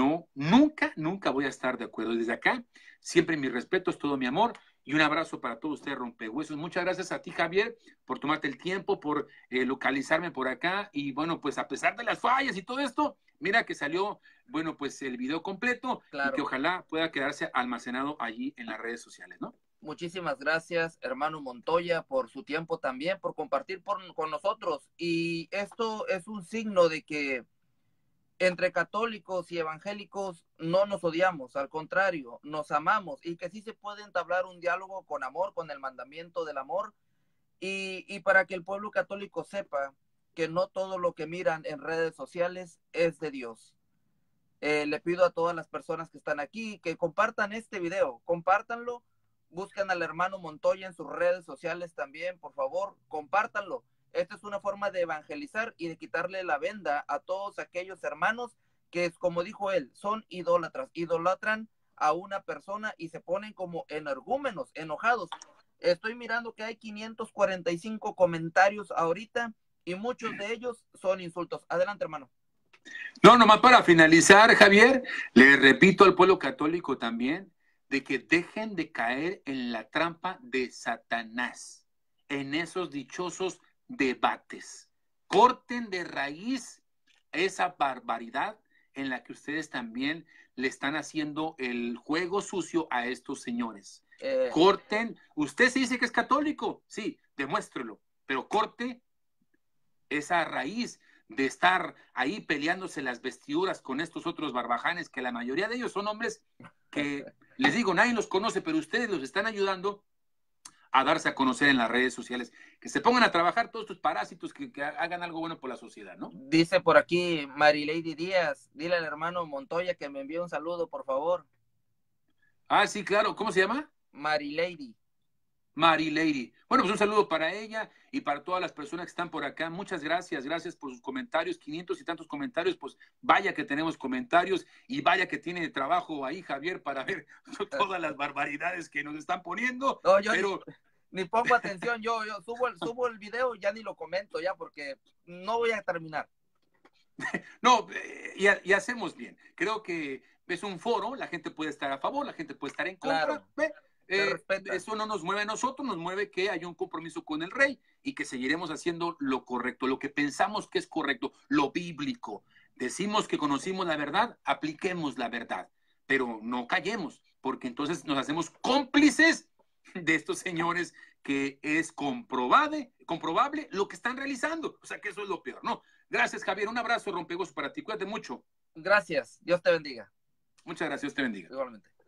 nunca voy a estar de acuerdo. Desde acá, siempre mi respeto, es todo mi amor y un abrazo para todos ustedes, rompehuesos. Muchas gracias a ti, Javier, por tomarte el tiempo, por localizarme por acá y bueno, pues a pesar de las fallas y todo esto, mira que salió, bueno, pues el video completo. Claro. Y que ojalá pueda quedarse almacenado allí en las redes sociales, ¿no? Muchísimas gracias, hermano Montoya, por su tiempo también, por compartir con nosotros. Y esto es un signo de que entre católicos y evangélicos no nos odiamos, al contrario, nos amamos y que sí se puede entablar un diálogo con amor, con el mandamiento del amor. Y para que el pueblo católico sepa que no todo lo que miran en redes sociales es de Dios. Le pido a todas las personas que están aquí que compartan este video, compártanlo. Busquen al hermano Montoya en sus redes sociales también, por favor, compártanlo. Esta es una forma de evangelizar y de quitarle la venda a todos aquellos hermanos que, como dijo él, son idólatras, idolatran a una persona y se ponen como energúmenos, enojados. Estoy mirando que hay 545 comentarios ahorita y muchos de ellos son insultos. Adelante, hermano. No, nomás para finalizar, Javier, le repito al pueblo católico también, de que dejen de caer en la trampa de Satanás, en esos dichosos debates. Corten de raíz esa barbaridad en la que ustedes también le están haciendo el juego sucio a estos señores. Corten, usted se dice que es católico, sí, demuéstrelo, pero corte esa raíz de estar ahí peleándose las vestiduras con estos otros barbajanes, que la mayoría de ellos son hombres que, les digo, nadie los conoce, pero ustedes los están ayudando a darse a conocer en las redes sociales. Que se pongan a trabajar todos estos parásitos, que hagan algo bueno por la sociedad, ¿no? Dice por aquí Marilady Díaz, dile al hermano Montoya que me envíe un saludo, por favor. Ah, sí, claro. ¿Cómo se llama? Marilady. Marilady. Bueno, pues un saludo para ella y para todas las personas que están por acá. Muchas gracias, gracias por sus comentarios, 500 y tantos comentarios, pues vaya que tenemos comentarios y vaya que tiene trabajo ahí Javier para ver todas las barbaridades que nos están poniendo. No, yo pero ni pongo atención, yo subo el video, ya ni lo comento ya porque no voy a terminar. No, y hacemos bien. Creo que es un foro, la gente puede estar a favor, la gente puede estar en contra. Claro. eso no nos mueve a nosotros, nos mueve que haya un compromiso con el rey y que seguiremos haciendo lo correcto, lo que pensamos que es correcto, lo bíblico. Decimos que conocimos la verdad, apliquemos la verdad, pero no callemos, porque entonces nos hacemos cómplices de estos señores que es comprobable lo que están realizando. O sea que eso es lo peor, ¿no? Gracias, Javier. Un abrazo rompegoso para ti. Cuídate mucho. Gracias. Dios te bendiga. Muchas gracias. Dios te bendiga. Igualmente.